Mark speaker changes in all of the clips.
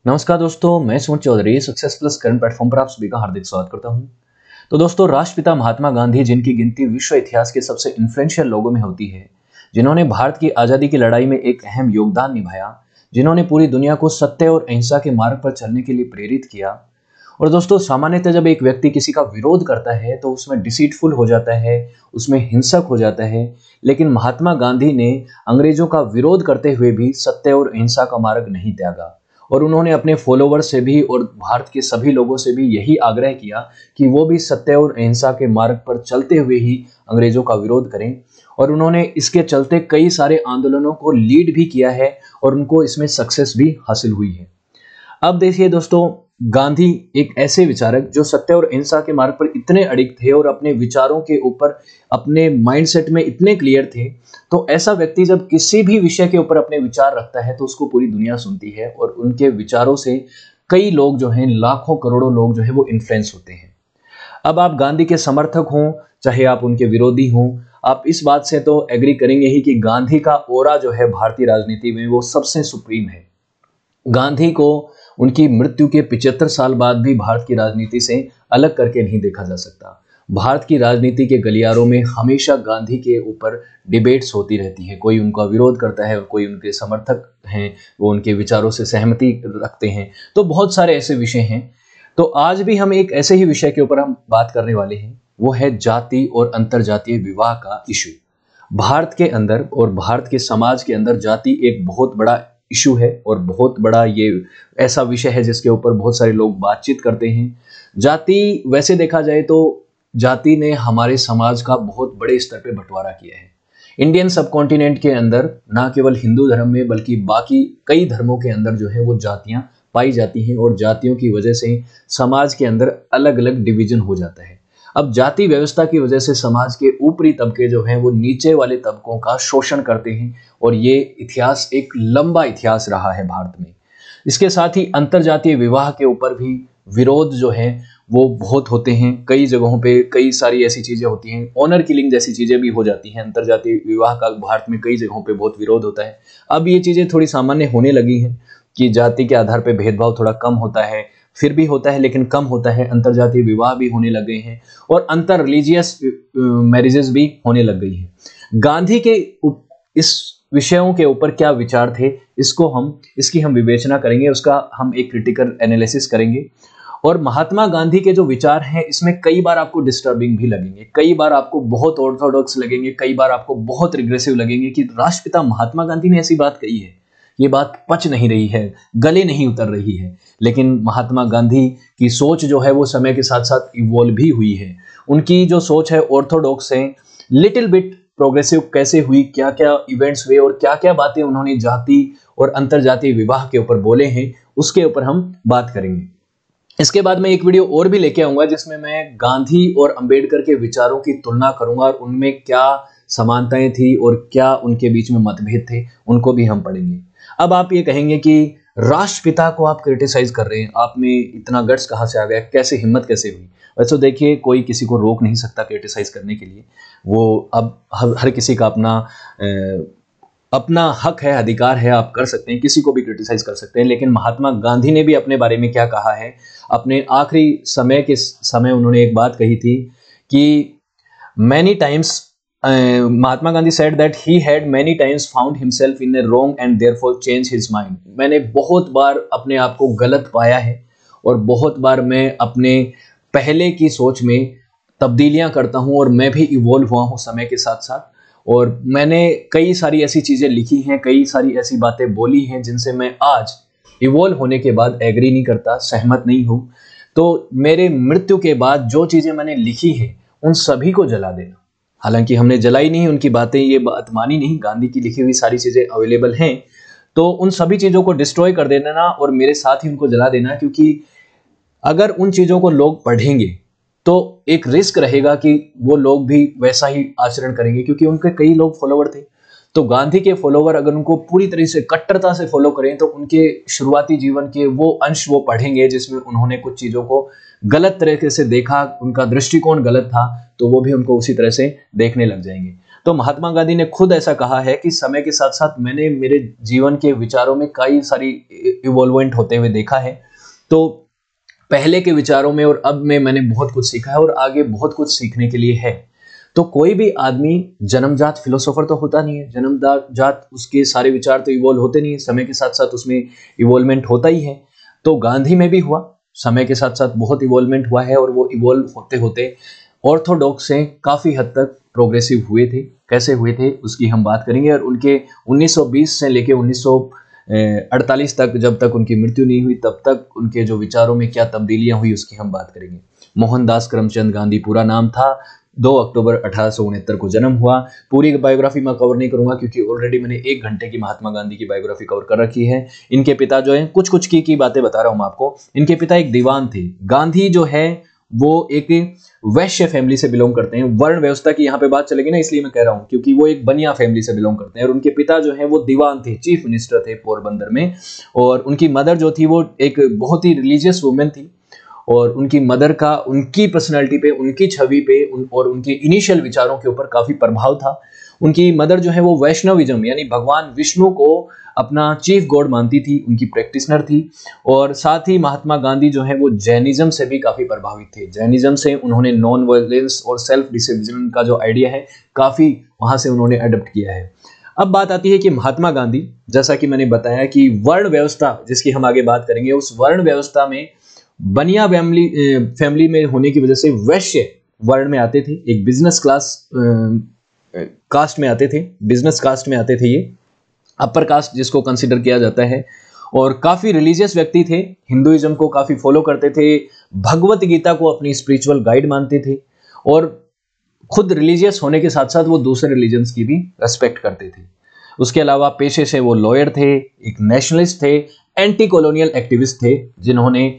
Speaker 1: नमस्कार दोस्तों, मैं Suman Chaudhary success plus current platform पर आप सभी का हार्दिक स्वागत करता हूं। तो दोस्तों, राष्ट्रपिता महात्मा गांधी जिनकी गिनती विश्व इतिहास के सबसे इन्फ्लुएंशियल लोगों में होती है, जिन्होंने भारत की आज़ादी की लड़ाई में एक अहम योगदान निभाया, जिन्होंने पूरी दुनिया को सत्य और अहिंसा के मार्ग पर चलने के लिए प्रेरित किया। और दोस्तों, सामान्यतः जब एक व्यक्ति किसी का विरोध करता है तो उसमें डिसीटफुल हो जाता है, उसमें हिंसक हो जाता है। लेकिन महात्मा गांधी ने अंग्रेजों का विरोध करते हुए भी सत्य और अहिंसा का मार्ग नहीं त्यागा। और उन्होंने अपने फॉलोवर्स से भी और भारत के सभी लोगों से भी यही आग्रह किया कि वो भी सत्य और अहिंसा के मार्ग पर चलते हुए ही अंग्रेजों का विरोध करें। और उन्होंने इसके चलते कई सारे आंदोलनों को लीड भी किया है और उनको इसमें सक्सेस भी हासिल हुई है। अब देखिए दोस्तों, गांधी एक ऐसे विचारक जो सत्य और अहिंसा के मार्ग पर इतने अडिग थे और अपने विचारों के ऊपर अपने माइंडसेट में इतने क्लियर थे, तो ऐसा व्यक्ति जब किसी भी विषय के ऊपर अपने विचार रखता है तो उसको पूरी दुनिया सुनती है और उनके विचारों से कई लोग जो हैं, लाखों करोड़ों लोग जो है वो इन्फ्लुएंस होते हैं। अब आप गांधी के समर्थक हों चाहे आप उनके विरोधी हों, आप इस बात से तो एग्री करेंगे ही कि गांधी का ओरा जो है भारतीय राजनीति में वो सबसे सुप्रीम है। गांधी को उनकी मृत्यु के 75 साल बाद भी भारत की राजनीति से अलग करके नहीं देखा जा सकता। भारत की राजनीति के गलियारों में हमेशा गांधी के ऊपर डिबेट्स होती रहती है। कोई उनका विरोध करता है और कोई उनके समर्थक हैं, वो उनके विचारों से सहमति रखते हैं। तो बहुत सारे ऐसे विषय हैं। तो आज भी हम एक ऐसे ही विषय के ऊपर हम बात करने वाले हैं, वो है जाति और अंतरजातीय विवाह का इशू। भारत के अंदर और भारत के समाज के अंदर जाति एक बहुत बड़ा इशू है और बहुत बड़ा ये ऐसा विषय है जिसके ऊपर बहुत सारे लोग बातचीत करते हैं। जाति, वैसे देखा जाए तो जाति ने हमारे समाज का बहुत बड़े स्तर पे बंटवारा किया है। इंडियन सबकॉन्टिनेंट के अंदर ना केवल हिंदू धर्म में बल्कि बाकी कई धर्मों के अंदर जो है वो जातियां पाई जाती हैं और जातियों की वजह से समाज के अंदर अलग अलग डिवीजन हो जाता है। अब जाति व्यवस्था की वजह से समाज के ऊपरी तबके जो हैं वो नीचे वाले तबकों का शोषण करते हैं और ये इतिहास एक लंबा इतिहास रहा है भारत में। इसके साथ ही अंतरजातीय विवाह के ऊपर भी विरोध जो है वो बहुत होते हैं। कई जगहों पे कई सारी ऐसी चीजें होती हैं, ऑनर किलिंग जैसी चीजें भी हो जाती हैं। अंतरजातीय विवाह का भारत में कई जगहों पे बहुत विरोध होता है। अब ये चीजें थोड़ी सामान्य होने लगी हैं कि जाति के आधार पर भेदभाव थोड़ा कम होता है, फिर भी होता है लेकिन कम होता है। अंतरजातीय विवाह भी होने लग गए हैं और अंतर रिलीजियस मैरिजेस भी होने लग गई हैं। गांधी के इस विषयों के ऊपर क्या विचार थे, इसकी हम विवेचना करेंगे, उसका हम एक क्रिटिकल एनालिसिस करेंगे। और महात्मा गांधी के जो विचार हैं इसमें कई बार आपको डिस्टर्बिंग भी लगेंगे, कई बार आपको बहुत ऑर्थोडॉक्स लगेंगे, कई बार आपको बहुत रिग्रेसिव लगेंगे कि राष्ट्रपिता महात्मा गांधी ने ऐसी बात कही है, ये बात पच नहीं रही है, गले नहीं उतर रही है। लेकिन महात्मा गांधी की सोच जो है वो समय के साथ साथ इवॉल्व भी हुई है। उनकी जो सोच है ऑर्थोडॉक्स है, लिटिल बिट प्रोग्रेसिव कैसे हुई, क्या क्या इवेंट्स हुए और क्या क्या बातें उन्होंने जाति और अंतरजातीय विवाह के ऊपर बोले हैं, उसके ऊपर हम बात करेंगे। इसके बाद मैं एक वीडियो और भी लेके आऊंगा जिसमें मैं गांधी और अंबेडकर के विचारों की तुलना करूंगा और उनमें क्या समानताएं थी और क्या उनके बीच में मतभेद थे, उनको भी हम पढ़ेंगे। अब आप ये कहेंगे कि राष्ट्रपिता को आप क्रिटिसाइज कर रहे हैं, आप में इतना गट्स कहाँ से आ गया, कैसे हिम्मत कैसे हुई। वैसे देखिए, कोई किसी को रोक नहीं सकता क्रिटिसाइज करने के लिए। वो अब हर किसी का अपना हक है, अधिकार है, आप कर सकते हैं, किसी को भी क्रिटिसाइज कर सकते हैं। लेकिन महात्मा गांधी ने भी अपने बारे में क्या कहा है, अपने आखिरी समय उन्होंने एक बात कही थी कि many times Mahatma Gandhi said that he had many times found himself in a wrong and therefore changed his mind. मैंने बहुत बार अपने आप को गलत पाया है और बहुत बार मैं अपने पहले की सोच में तब्दीलियां करता हूं और मैं भी इवॉल्व हुआ हूं समय के साथ साथ। और मैंने कई सारी ऐसी चीजें लिखी हैं, कई सारी ऐसी बातें बोली हैं जिनसे मैं आज इवॉल्व होने के बाद एग्री नहीं करता, सहमत नहीं हूं। तो मेरे मृत्यु के बाद जो चीजें मैंने लिखी है उन सभी को जला देना। हालांकि हमने जलाई नहीं उनकी बातें, ये बात मानी नहीं, गांधी की लिखी हुई सारी चीजें अवेलेबल हैं, तो उन सभी चीजों को डिस्ट्रॉय कर देना और मेरे साथ ही उनको जला देना। क्योंकि अगर उन चीजों को लोग पढ़ेंगे तो एक रिस्क रहेगा कि वो लोग भी वैसा ही आचरण करेंगे, क्योंकि उनके कई लोग फॉलोवर थे। तो गांधी के फॉलोवर अगर उनको पूरी तरह से कट्टरता से फॉलो करें तो उनके शुरुआती जीवन के वो अंश वो पढ़ेंगे जिसमें उन्होंने कुछ चीजों को गलत तरीके से देखा, उनका दृष्टिकोण गलत था, तो वो भी उनको उसी तरह से देखने लग जाएंगे। तो महात्मा गांधी ने खुद ऐसा कहा है कि समय के साथ साथ मैंने मेरे जीवन के विचारों में कई सारी इवॉल्वमेंट होते हुए देखा है। तो पहले के विचारों में और अब में मैंने बहुत कुछ सीखा है और आगे बहुत कुछ सीखने के लिए है। तो कोई भी आदमी जन्मजात फिलोसोफर तो होता नहीं है, जन्मजात उसके सारे विचार तो इवॉल्व होते नहीं है, समय के साथ साथ उसमें इवॉल्वमेंट होता ही है। तो गांधी में भी हुआ, समय के साथ साथ बहुत इवॉल्वमेंट हुआ है और वो इवॉल्व होते होते ऑर्थोडॉक्स से काफ़ी हद तक प्रोग्रेसिव हुए थे। कैसे हुए थे उसकी हम बात करेंगे, और उनके 1920 से लेके 1948 तक, जब तक उनकी मृत्यु नहीं हुई तब तक उनके जो विचारों में क्या तब्दीलियां हुई उसकी हम बात करेंगे। मोहनदास करमचंद गांधी पूरा नाम था। 2 अक्टूबर 1869 को जन्म हुआ। पूरी बायोग्राफी मैं कवर नहीं करूंगा क्योंकि ऑलरेडी मैंने 1 घंटे की महात्मा गांधी की बायोग्राफी कवर कर रखी है। इनके पिता जो है, कुछ कुछ की बातें बता रहा हूं मैं आपको। इनके पिता एक दीवान थे। गांधी जो है वो एक वैश्य फैमिली से बिलोंग करते हैं। वर्ण व्यवस्था की यहाँ पे बात चलेगी ना, इसलिए मैं कह रहा हूँ क्योंकि वो एक बनिया फैमिली से बिलोंग करते हैं। और उनके पिता जो है वो दीवान थे, चीफ मिनिस्टर थे पोरबंदर में। और उनकी मदर जो थी वो एक बहुत ही रिलीजियस वुमेन थी। और उनकी मदर का उनकी पर्सनैलिटी पे, उनकी छवि पे और उनके इनिशियल विचारों के ऊपर काफी प्रभाव था। उनकी मदर जो है वो वैष्णविज्म यानी भगवान विष्णु को अपना चीफ गॉड मानती थी, उनकी प्रैक्टिशनर थी। और साथ ही महात्मा गांधी जो है वो जैनिज्म से भी काफी प्रभावित थे। जैनिज्म से उन्होंने नॉन वायलेंस और सेल्फ डिसिप्लिन का जो आइडिया है काफी वहां से उन्होंने अडॉप्ट किया है। अब बात आती है कि महात्मा गांधी, जैसा कि मैंने बताया कि वर्ण व्यवस्था जिसकी हम आगे बात करेंगे, उस वर्ण व्यवस्था में बनिया फैमिली में होने की वजह से वैश्य वर्ण में आते थे। एक बिजनेस क्लास कास्ट में आते थे, बिजनेस कास्ट में आते थे, ये अपर कास्ट जिसको कंसिडर किया जाता है। और काफी रिलीजियस व्यक्ति थे, हिंदुइज्म को काफी फॉलो करते थे, भगवत गीता को अपनी स्पिरिचुअल गाइड मानते थे। और खुद रिलीजियस होने के साथ साथ वो दूसरे रिलीजन्स की भी रेस्पेक्ट करते थे। उसके अलावा पेशे से वो लॉयर थे, एक नेशनलिस्ट थे, एंटी कॉलोनियल एक्टिविस्ट थे, जिन्होंने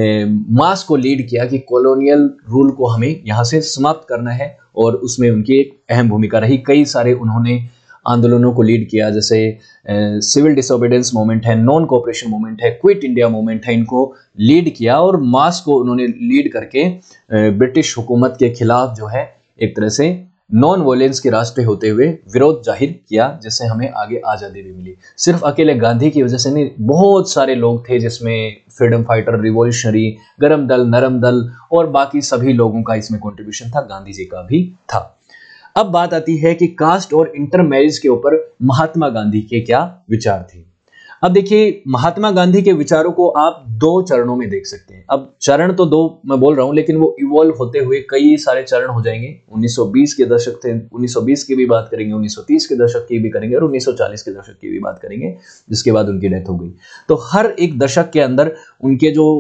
Speaker 1: मास को लीड किया कि कॉलोनियल रूल को हमें यहाँ से समाप्त करना है। और उसमें उनकी एक अहम भूमिका रही। कई सारे उन्होंने आंदोलनों को लीड किया, जैसे सिविल डिसोबीडियंस मूवमेंट है, नॉन कोऑपरेशन मूवमेंट है, क्विट इंडिया मूवमेंट है, इनको लीड किया। और मास को उन्होंने लीड करके ब्रिटिश हुकूमत के खिलाफ जो है एक तरह से नॉन वायलेंस के रास्ते होते हुए विरोध जाहिर किया, जिससे हमें आगे आज़ादी भी मिली। सिर्फ अकेले गांधी की वजह से नहीं, बहुत सारे लोग थे जिसमें फ्रीडम फाइटर, रिवॉल्यूशनरी, गरम दल, नरम दल और बाकी सभी लोगों का इसमें कंट्रीब्यूशन था, गांधी जी का भी था। अब बात आती है कि कास्ट और इंटर मैरिज के ऊपर महात्मा गांधी के क्या विचार थे। अब देखिए, महात्मा गांधी के विचारों को आप 2 चरणों में देख सकते हैं। अब चरण तो 2 मैं बोल रहा हूं, लेकिन वो इवॉल्व होते हुए कई सारे चरण हो जाएंगे। 1920 के दशक थे, 1920 की भी बात करेंगे, 1930 के दशक की भी करेंगे और 1940 के दशक की भी बात करेंगे, जिसके बाद उनकी डेथ हो गई। तो हर एक दशक के अंदर उनके जो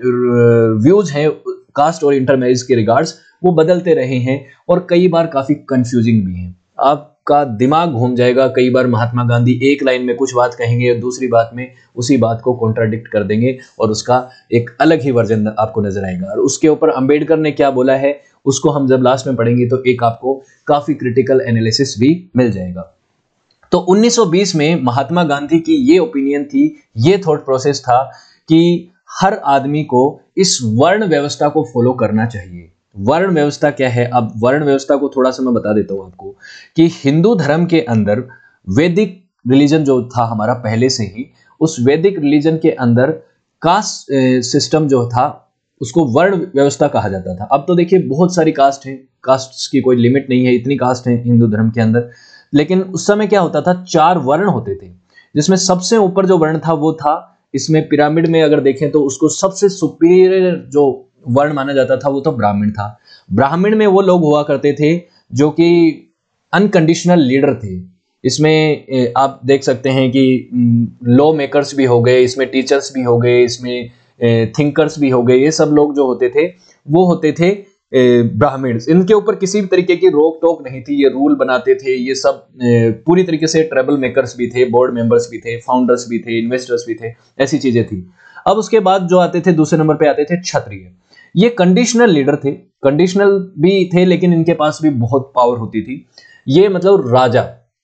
Speaker 1: व्यूज हैं कास्ट और इंटर मैरिज के रिगार्ड्स, वो बदलते रहे हैं और कई बार काफी कंफ्यूजिंग भी हैं। आपका दिमाग घूम जाएगा। कई बार महात्मा गांधी एक लाइन में कुछ बात कहेंगे और दूसरी बात में उसी बात को कॉन्ट्राडिक्ट कर देंगे और उसका एक अलग ही वर्जन आपको नजर आएगा। और उसके ऊपर अंबेडकर ने क्या बोला है उसको हम जब लास्ट में पढ़ेंगे तो एक आपको काफी क्रिटिकल एनालिसिस भी मिल जाएगा। तो 1920 में महात्मा गांधी की ये ओपिनियन थी, ये थॉट प्रोसेस था कि हर आदमी को इस वर्ण व्यवस्था को फॉलो करना चाहिए। वर्ण व्यवस्था क्या है? अब वर्ण व्यवस्था को थोड़ा सा मैं बता देता हूं आपको कि हिंदू धर्म के अंदर वैदिक रिलीजन जो था हमारा पहले से ही, उस वैदिक रिलीजन के अंदर कास्ट सिस्टम जो था उसको वर्ण व्यवस्था कहा जाता था। अब तो देखिए बहुत सारी कास्ट है, कास्ट की कोई लिमिट नहीं है, इतनी कास्ट है हिंदू धर्म के अंदर। लेकिन उस समय क्या होता था, 4 वर्ण होते थे, जिसमें सबसे ऊपर जो वर्ण था वो था, इसमें पिरामिड में अगर देखें तो उसको सबसे सुपीरियर जो वर्ण माना जाता था वो तो ब्राह्मण था। ब्राह्मण में वो लोग हुआ करते थे जो कि अनकंडीशनल लीडर थे। इसमें आप देख सकते हैं कि लॉ मेकर्स भी हो गए, इसमें टीचर्स भी हो गए, इसमें थिंकर्स भी हो गए। ये सब लोग जो होते थे वो होते थे ब्राह्मण्स। इनके ऊपर किसी भी तरीके की रोक टोक नहीं थी, ये रूल बनाते थे। ये सब पूरी तरीके से ट्रबल मेकर्स भी थे, बोर्ड मेंबर्स भी थे, फाउंडर्स भी थे, इन्वेस्टर्स भी थे, ऐसी चीजें थी। अब उसके बाद जो आते थे दूसरे नंबर पे आते थे क्षत्रिय। ये कंडीशनल लीडर थे, कंडीशनल भी थे लेकिन इनके पास भी बहुत पावर होती थी। ये मतलब राजा।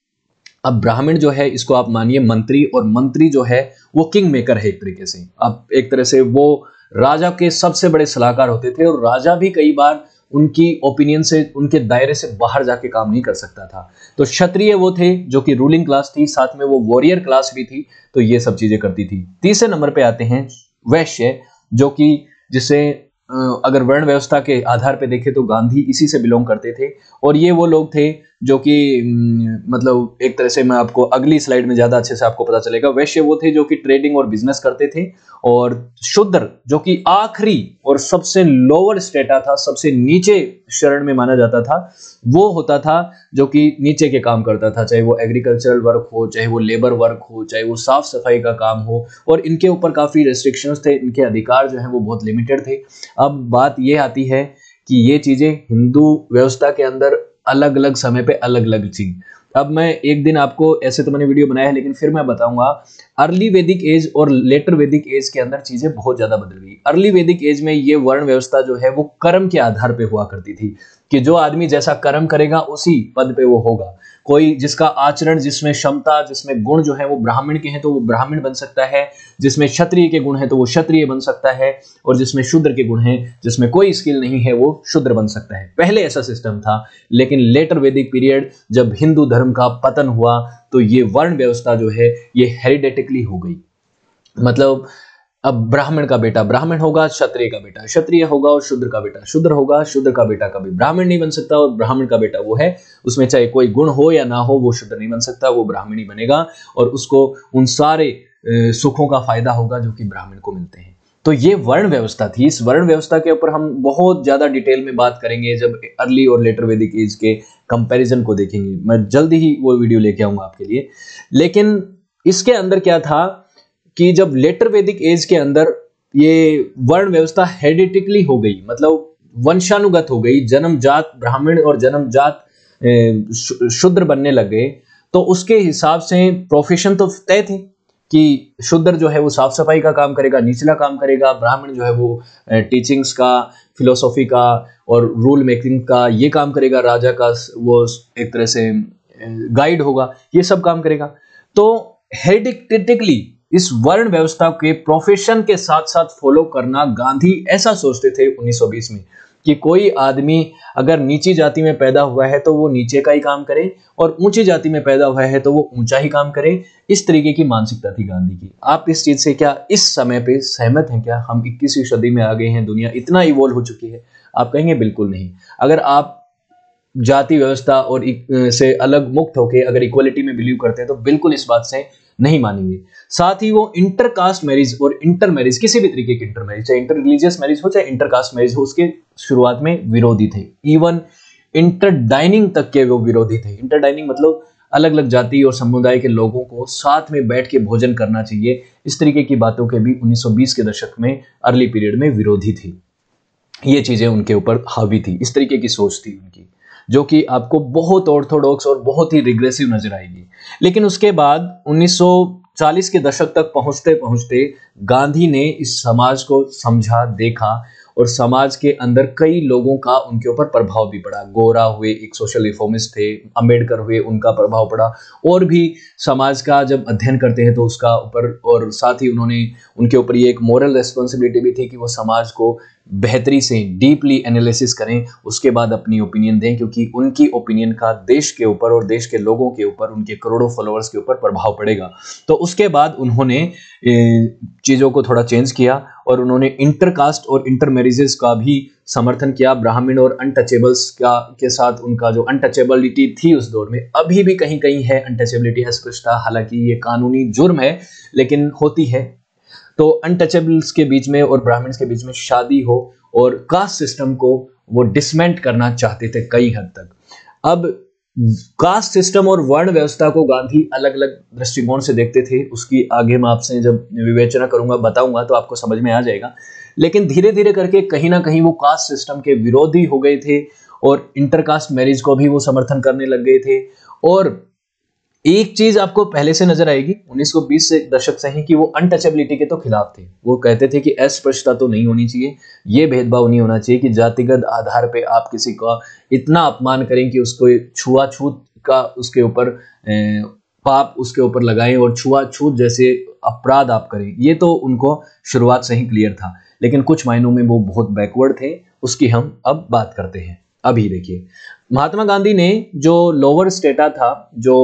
Speaker 1: अब ब्राह्मण जो है इसको आप मानिए मंत्री, और मंत्री जो है वो किंग मेकर है एक तरीके से। अब एक तरह से वो राजा के सबसे बड़े सलाहकार होते थे और राजा भी कई बार उनकी ओपिनियन से, उनके दायरे से बाहर जाके काम नहीं कर सकता था। तो क्षत्रिय वो थे जो कि रूलिंग क्लास थी, साथ में वो वॉरियर क्लास भी थी, तो ये सब चीजें करती थी। तीसरे नंबर पे आते हैं वैश्य, जो कि जिसे अगर वर्ण व्यवस्था के आधार पे देखें तो गांधी इसी से बिलोंग करते थे। और ये वो लोग थे जो कि मतलब एक तरह से, मैं आपको अगली स्लाइड में ज्यादा अच्छे से आपको पता चलेगा। वैश्य वो थे जो कि ट्रेडिंग और बिजनेस करते थे। और शूद्र जो कि आखिरी और सबसे लोअर स्टेटा था, सबसे नीचे शरण में माना जाता था, वो होता था जो कि नीचे के काम करता था, चाहे वो एग्रीकल्चरल वर्क हो, चाहे वो लेबर वर्क हो, चाहे वो साफ सफाई का काम हो। और इनके ऊपर काफी रेस्ट्रिक्शंस थे, इनके अधिकार जो है वो बहुत लिमिटेड थे। अब बात ये आती है कि ये चीजें हिंदू व्यवस्था के अंदर अलग अलग समय पे अलग अलग थी। अब मैं एक दिन आपको, ऐसे तो मैंने वीडियो बनाया है लेकिन फिर मैं बताऊंगा, अर्ली वैदिक एज और लेटर वैदिक एज के अंदर चीजें बहुत ज्यादा बदल गई। अर्ली वैदिक एज में ये वर्ण व्यवस्था जो है वो कर्म के आधार पे हुआ करती थी कि जो आदमी जैसा कर्म करेगा उसी पद पे वो होगा। कोई जिसका आचरण, जिसमें क्षमता, जिसमें गुण जो है वो ब्राह्मण के हैं तो वो ब्राह्मण बन सकता है, जिसमें क्षत्रिय के गुण है तो वो क्षत्रिय बन सकता है, और जिसमें शूद्र के गुण है, जिसमें कोई स्किल नहीं है, वो शूद्र बन सकता है। पहले ऐसा सिस्टम था, लेकिन लेटर वैदिक पीरियड जब हिंदू धर्म का पतन हुआ तो ये वर्ण व्यवस्था जो है ये हेरिडेटिकली हो गई। मतलब अब ब्राह्मण का बेटा ब्राह्मण होगा, क्षत्रिय का बेटा क्षत्रिय होगा, और शूद्र का बेटा शूद्र होगा। शूद्र का बेटा कभी ब्राह्मण नहीं बन सकता, और ब्राह्मण का बेटा वो है, उसमें चाहे कोई गुण हो या ना हो, वो शूद्र नहीं बन सकता, वो ब्राह्मण ही बनेगा, और उसको उन सारे सुखों का फायदा होगा जो कि ब्राह्मण को मिलते हैं। तो ये वर्ण व्यवस्था थी। इस वर्ण व्यवस्था के ऊपर हम बहुत ज्यादा डिटेल में बात करेंगे जब अर्ली और लेटर वैदिक एज के कंपैरिजन को देखेंगे। मैं जल्दी ही वो वीडियो लेके आऊंगा आपके लिए। लेकिन इसके अंदर क्या था कि जब लेटर वैदिक एज के अंदर ये वर्ण व्यवस्था हेरिडिटिकली हो गई, मतलब वंशानुगत हो गई, जन्मजात ब्राह्मण और जन्मजात शूद्र बनने लगे, तो उसके हिसाब से प्रोफेशन तो तय थे कि शूद्र जो है वो साफ सफाई का काम करेगा, निचला काम करेगा, ब्राह्मण जो है वो टीचिंग्स का, फिलोसॉफी का और रूल मेकिंग का ये काम करेगा, राजा का वो एक तरह से गाइड होगा, ये सब काम करेगा। तो हेरिडिटिकली इस वर्ण व्यवस्था के प्रोफेशन के साथ साथ फॉलो करना गांधी ऐसा सोचते थे 1920 में कि कोई आदमी अगर नीची जाति में पैदा हुआ है तो वो नीचे का ही काम करे, और ऊंची जाति में पैदा हुआ है तो वो ऊंचा ही काम करे। इस तरीके की मानसिकता थी गांधी की। आप इस चीज से क्या इस समय पे सहमत हैं क्या? हम 21वीं सदी में आ गए हैं, दुनिया इतना इवॉल्व हो चुकी है? आप कहेंगे बिल्कुल नहीं। अगर आप जाति व्यवस्था और से अलग मुक्त होके अगर इक्वलिटी में बिलीव करते हैं तो बिल्कुल इस बात से नहीं मानेंगे। साथ ही वो इंटरकास्ट मैरिज और इंटर मैरिज, किसी भी तरीके की इंटर मैरिज, चाहे इंटर रिलीजियस मैरिज हो चाहे इंटरकास्ट मैरिज हो, उसके शुरुआत में विरोधी थे। इवन इंटर डाइनिंग तक के वो विरोधी थे। इंटर डाइनिंग मतलब अलग अलग जाति और समुदाय के लोगों को साथ में बैठ के भोजन करना चाहिए, इस तरीके की बातों के भी 1920 के दशक में अर्ली पीरियड में विरोधी थी। ये चीजें उनके ऊपर हावी थी, इस तरीके की सोच थी उनकी, जो कि आपको बहुत ऑर्थोडॉक्स और बहुत ही रिग्रेसिव नजर आएगी। लेकिन उसके बाद 1940 के दशक तक पहुंचते पहुंचते गांधी ने इस समाज को समझा, देखा, और समाज के अंदर कई लोगों का उनके ऊपर प्रभाव भी पड़ा। गोरा हुए, एक सोशल रिफॉर्मिस्ट थे, अंबेडकर हुए, उनका प्रभाव पड़ा। और भी समाज का जब अध्ययन करते हैं तो उसका ऊपर, और साथ ही उन्होंने उनके ऊपर ये एक मोरल रेस्पॉन्सिबिलिटी भी थी कि वो समाज को बेहतरी से डीपली एनालिसिस करें, उसके बाद अपनी ओपिनियन दें, क्योंकि उनकी ओपिनियन का देश के ऊपर और देश के लोगों के ऊपर, उनके करोड़ों फॉलोअर्स के ऊपर प्रभाव पड़ेगा। तो उसके बाद उन्होंने चीज़ों को थोड़ा चेंज किया और उन्होंने इंटरकास्ट और इंटर मैरिजेस का भी समर्थन किया। ब्राह्मण और अनटचेबल्स का के साथ उनका जो अनटचेबिलिटी थी उस दौर में, अभी भी कहीं कहीं है अनटचेबिलिटी, अस्पृश्यता, हालांकि ये कानूनी जुर्म है लेकिन होती है। तो अनटचेबल्स के बीच में और ब्राह्मण्स के बीच में शादी हो, और कास्ट सिस्टम को वो डिसमेंट करना चाहते थे कई हद तक। अब कास्ट सिस्टम और वर्ण व्यवस्था को गांधी अलग अलग दृष्टिकोण से देखते थे, उसकी आगे मैं आपसे जब विवेचना करूंगा, बताऊंगा, तो आपको समझ में आ जाएगा। लेकिन धीरे धीरे करके कहीं ना कहीं वो कास्ट सिस्टम के विरोधी हो गए थे, और इंटरकास्ट मैरिज को भी वो समर्थन करने लग गए थे। और एक चीज आपको पहले से नजर आएगी 1920 से दशक से ही, कि वो अनटचेबिलिटी के तो खिलाफ थे। वो कहते थे कि अस्पृश्यता तो नहीं होनी चाहिए, ये भेदभाव नहीं होना चाहिए कि जातिगत आधार पे आप किसी का इतना अपमान करें कि उसको छुआछूत का उसके ऊपर पाप उसके ऊपर लगाएं और छुआछूत जैसे अपराध आप करें। ये तो उनको शुरुआत से ही क्लियर था, लेकिन कुछ मायनों में वो बहुत बैकवर्ड थे उसकी हम अब बात करते हैं। अभी देखिए, महात्मा गांधी ने जो लोअर स्टेटा था, जो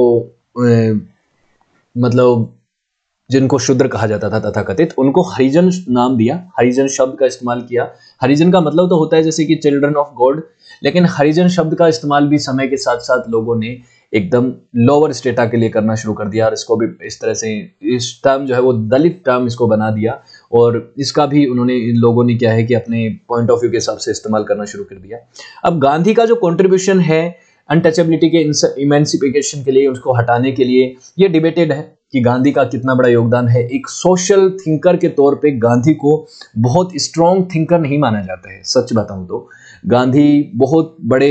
Speaker 1: मतलब जिनको शूद्र कहा जाता था तथाकथित, उनको हरिजन नाम दिया, हरिजन शब्द का इस्तेमाल किया। हरिजन का मतलब तो होता है जैसे कि चिल्ड्रन ऑफ गॉड, लेकिन हरिजन शब्द का इस्तेमाल भी समय के साथ साथ लोगों ने एकदम लोअर स्टेटा के लिए करना शुरू कर दिया, और इसको भी इस तरह से, इस टर्म जो है वो दलित टर्म इसको बना दिया, और इसका भी उन्होंने, इन लोगों ने क्या है कि अपने पॉइंट ऑफ व्यू के हिसाब से इस्तेमाल करना शुरू कर दिया। अब गांधी का जो कॉन्ट्रीब्यूशन है अनटचेबिलिटी के इमेंसिफिकेशन के लिए, उसको हटाने के लिए, ये डिबेटेड है कि गांधी का कितना बड़ा योगदान है। एक सोशल थिंकर के तौर पे गांधी को बहुत स्ट्रॉन्ग थिंकर नहीं माना जाता है। सच बताऊं तो गांधी बहुत बड़े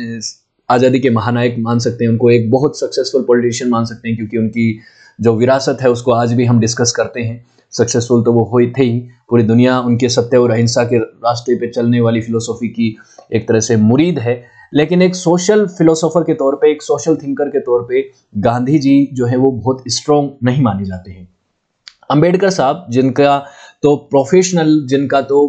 Speaker 1: आज़ादी के महानायक मान सकते हैं उनको, एक बहुत सक्सेसफुल पॉलिटिशियन मान सकते हैं, क्योंकि उनकी जो विरासत है उसको आज भी हम डिस्कस करते हैं। सक्सेसफुल तो वो हुए थे ही, पूरी दुनिया उनके सत्य और अहिंसा के रास्ते पे चलने वाली फिलोसॉफी की एक तरह से मुरीद है। लेकिन एक सोशल फिलोसोफर के तौर पे, एक सोशल थिंकर के तौर पे गांधी जी जो है वो बहुत स्ट्रॉन्ग नहीं माने जाते हैं। अंबेडकर साहब, जिनका तो प्रोफेशनल, जिनका तो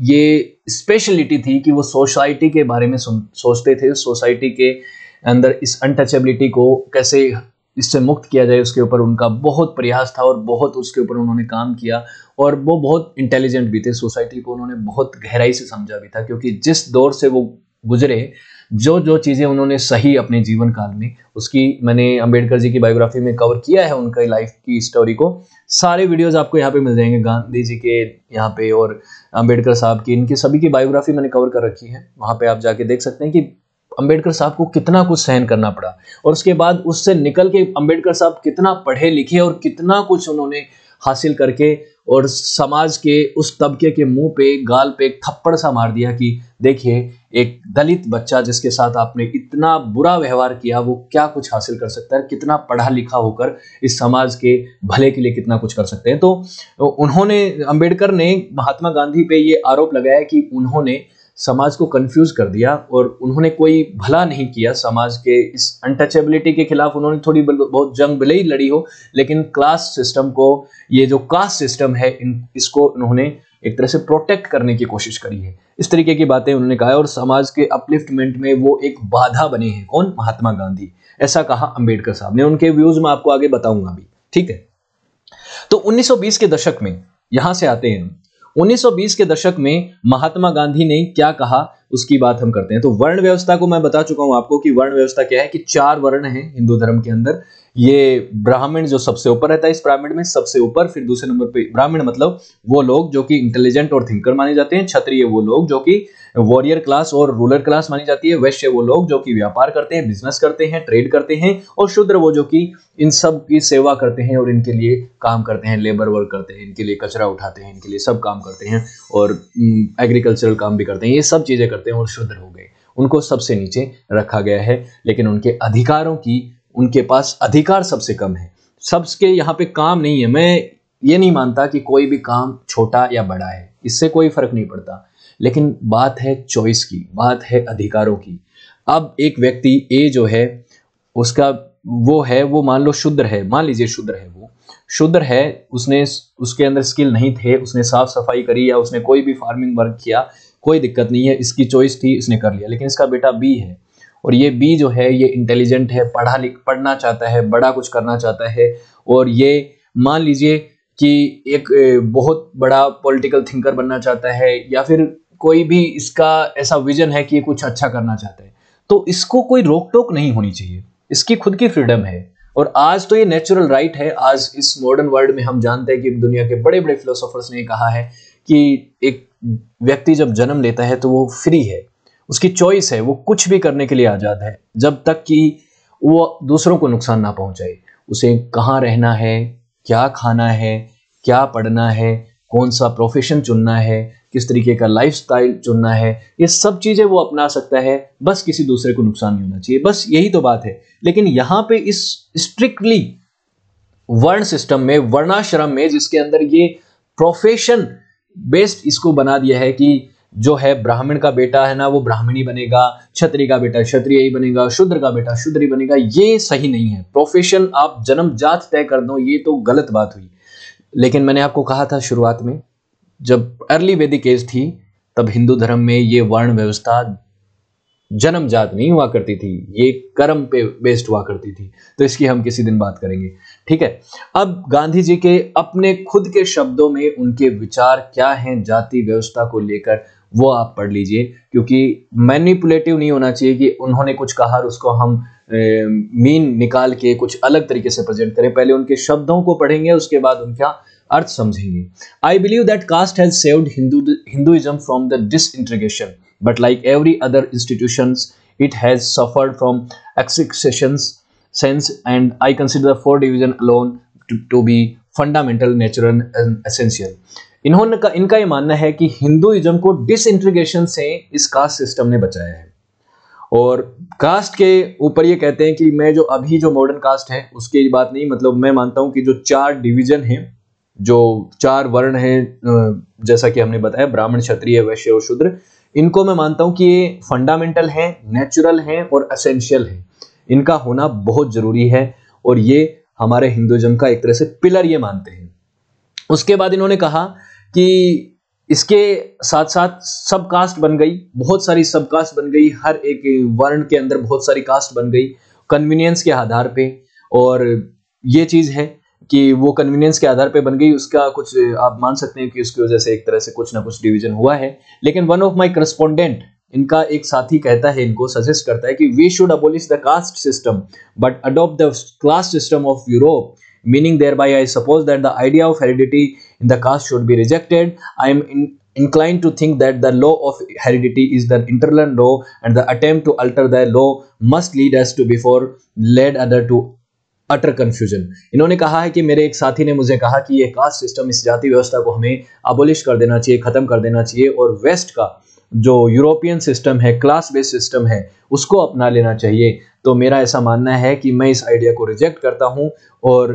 Speaker 1: ये स्पेशलिटी थी कि वो सोसाइटी के बारे में सोचते थे, सोसाइटी के अंदर इस अनटचेबिलिटी को कैसे इससे मुक्त किया जाए, उसके ऊपर उनका बहुत प्रयास था और बहुत उसके ऊपर उन्होंने काम किया। और वो बहुत इंटेलिजेंट भी थे, सोसाइटी को उन्होंने बहुत गहराई से समझा भी था, क्योंकि जिस दौर से वो गुजरे, जो जो चीज़ें उन्होंने सही अपने जीवन काल में, उसकी मैंने अंबेडकर जी की बायोग्राफी में कवर किया है, उनका लाइफ की स्टोरी को। सारे वीडियोस आपको यहाँ पे मिल जाएंगे, गांधी जी के यहाँ पे और अंबेडकर साहब की, इनकी सभी की बायोग्राफी मैंने कवर कर रखी है। वहाँ पे आप जाके देख सकते हैं कि अंबेडकर साहब को कितना कुछ सहन करना पड़ा, और उसके बाद उससे निकल के अंबेडकर साहब कितना पढ़े लिखे और कितना कुछ उन्होंने हासिल करके, और समाज के उस तबके के मुंह पे, गाल पे एक थप्पड़ सा मार दिया कि देखिए, एक दलित बच्चा जिसके साथ आपने इतना बुरा व्यवहार किया, वो क्या कुछ हासिल कर सकता है, कितना पढ़ा लिखा होकर इस समाज के भले के लिए कितना कुछ कर सकते हैं। तो उन्होंने, अंबेडकर ने महात्मा गांधी पे ये आरोप लगाया कि उन्होंने समाज को कंफ्यूज कर दिया और उन्होंने कोई भला नहीं किया समाज के इस अनटचेबिलिटी के खिलाफ। उन्होंने थोड़ी बहुत जंग भले ही लड़ी हो, लेकिन क्लास सिस्टम को, ये जो कास्ट सिस्टम है, इसको उन्होंने एक तरह से प्रोटेक्ट करने की कोशिश करी है। इस तरीके की बातें उन्होंने कहा, और समाज के अपलिफ्टमेंट में वो एक बाधा बने हैं। कौन? महात्मा गांधी। ऐसा कहा अंबेडकर साहब ने। उनके व्यूज मैं आपको आगे बताऊंगा अभी, ठीक है। तो 1920 के दशक में, यहां से आते हैं 1920 के दशक में महात्मा गांधी ने क्या कहा, उसकी बात हम करते हैं। तो वर्ण व्यवस्था को मैं बता चुका हूं आपको कि वर्ण व्यवस्था क्या है, कि 4 वर्ण हैं हिंदू धर्म के अंदर। ये ब्राह्मण जो सबसे ऊपर रहता है, इस पिरामिड में सबसे ऊपर, फिर दूसरे नंबर पे ब्राह्मण मतलब वो लोग जो कि इंटेलिजेंट और थिंकर माने जाते हैं। क्षत्रिय वो लोग जो कि वॉरियर क्लास और रूलर क्लास मानी जाती है। वैश्य वो लोग जो कि व्यापार करते हैं, बिजनेस करते हैं, ट्रेड करते हैं। और शूद्र वो जो कि इन सब की सेवा करते हैं और इनके लिए काम करते हैं, लेबर वर्क करते हैं, इनके लिए कचरा उठाते हैं, इनके लिए सब काम करते हैं, और एग्रीकल्चरल काम भी करते हैं, ये सब चीजें करते हैं, और शूद्र हो गए। उनको सबसे नीचे रखा गया है, लेकिन उनके अधिकारों की, उनके पास अधिकार सबसे कम है। सबके यहाँ पे काम नहीं है। मैं ये नहीं मानता कि कोई भी काम छोटा या बड़ा है, इससे कोई फर्क नहीं पड़ता, लेकिन बात है चॉइस की, बात है अधिकारों की। अब एक व्यक्ति ए जो है, उसका वो है, वो मान लो शूद्र है, मान लीजिए शूद्र है, वो शूद्र है, उसने, उसके अंदर स्किल नहीं थे, उसने साफ सफाई करी या उसने कोई भी फार्मिंग वर्क किया, कोई दिक्कत नहीं है, इसकी चॉइस थी, इसने कर लिया। लेकिन इसका बेटा बी है, और ये बी जो है ये इंटेलिजेंट है, पढ़ना चाहता है, बड़ा कुछ करना चाहता है, और ये मान लीजिए कि एक बहुत बड़ा पॉलिटिकल थिंकर बनना चाहता है, या फिर कोई भी इसका ऐसा विजन है कि ये कुछ अच्छा करना चाहता है। तो इसको कोई रोक टोक नहीं होनी चाहिए, इसकी खुद की फ्रीडम है। और आज तो ये नेचुरल राइट है। आज इस मॉडर्न वर्ल्ड में हम जानते हैं कि दुनिया के बड़े बड़े फिलोसोफर्स ने कहा है कि एक व्यक्ति जब जन्म लेता है तो वो फ्री है, उसकी चॉइस है, वो कुछ भी करने के लिए आजाद है, जब तक कि वो दूसरों को नुकसान ना पहुंचाए। उसे कहाँ रहना है, क्या खाना है, क्या पढ़ना है, कौन सा प्रोफेशन चुनना है, किस तरीके का लाइफस्टाइल चुनना है, ये सब चीजें वो अपना सकता है, बस किसी दूसरे को नुकसान नहीं होना चाहिए, बस यही तो बात है। लेकिन यहाँ पे इस स्ट्रिक्टली वर्ण सिस्टम में, वर्णाश्रम में, जिसके अंदर ये प्रोफेशन बेस्ड इसको बना दिया है कि जो है ब्राह्मण का बेटा है ना, वो ब्राह्मणी बनेगा, क्षत्रिय का बेटा क्षत्रिय ही बनेगा, शूद्र का बेटा शूद्र ही बनेगा, ये सही नहीं है। प्रोफेशन आप जन्म जात तय कर दो, ये तो गलत बात हुई। लेकिन मैंने आपको कहा था शुरुआत में, जब अर्ली वैदिक एज थी, तब हिंदू धर्म में ये वर्ण व्यवस्था जन्मजात नहीं हुआ करती थी, ये कर्म पे बेस्ड हुआ करती थी। तो इसकी हम किसी दिन बात करेंगे, ठीक है। अब गांधी जी के अपने खुद के शब्दों में उनके विचार क्या हैं जाति व्यवस्था को लेकर, वो आप पढ़ लीजिए, क्योंकि मैनिपुलेटिव नहीं होना चाहिए कि उन्होंने कुछ कहा और उसको हम मीन निकाल के कुछ अलग तरीके से प्रेजेंट करें। पहले उनके शब्दों को पढ़ेंगे, उसके बाद उनका अर्थ समझेंगे। I believe that caste has saved Hinduism from the disintegration, but like every other institutions it has suffered from excessions since, and I consider the four division alone to be fundamental, natural and essential। इनका ये मानना है कि Hinduism को disintegration से इस caste system ने बचाया है। और कास्ट के ऊपर ये कहते हैं कि मैं जो अभी जो मॉडर्न कास्ट है उसकी बात नहीं, मतलब मैं मानता हूं कि जो 4 डिवीजन हैं, जो 4 वर्ण हैं, जैसा कि हमने बताया ब्राह्मण, क्षत्रिय, वैश्य और शूद्र, इनको मैं मानता हूं कि ये फंडामेंटल हैं, नेचुरल हैं और एसेंशियल हैं। इनका होना बहुत जरूरी है और ये हमारे हिंदुइज्म का एक तरह से पिलर ये मानते हैं। उसके बाद इन्होंने कहा कि इसके साथ साथ सब कास्ट बन गई, बहुत सारी सब कास्ट बन गई, हर एक वर्ण के अंदर बहुत सारी कास्ट बन गई कन्वीनियंस के आधार पे। और ये चीज है कि वो कन्वीनियंस के आधार पे बन गई, उसका कुछ आप मान सकते हैं कि उसकी वजह से एक तरह से कुछ ना कुछ डिवीजन हुआ है। लेकिन वन ऑफ माय करस्पॉन्डेंट, इनका एक साथी कहता है, इनको सजेस्ट करता है कि we should abolish the caste system but adopt the class system of Europe, meaning thereby I suppose that the idea of heredity in the caste should be rejected. I am inclined to think that the law of heredity is the internal law and the attempt to alter the law must lead us to before led other to utter confusion। इन्होंने कहा है कि मेरे एक साथी ने मुझे कहा कि ये कास्ट सिस्टम, इस जाति व्यवस्था को हमें अबोलिश कर देना चाहिए, खत्म कर देना चाहिए और वेस्ट का जो यूरोपियन सिस्टम है, क्लास बेस्ड सिस्टम है, उसको अपना लेना चाहिए। तो मेरा ऐसा मानना है कि मैं इस आइडिया को रिजेक्ट करता हूं और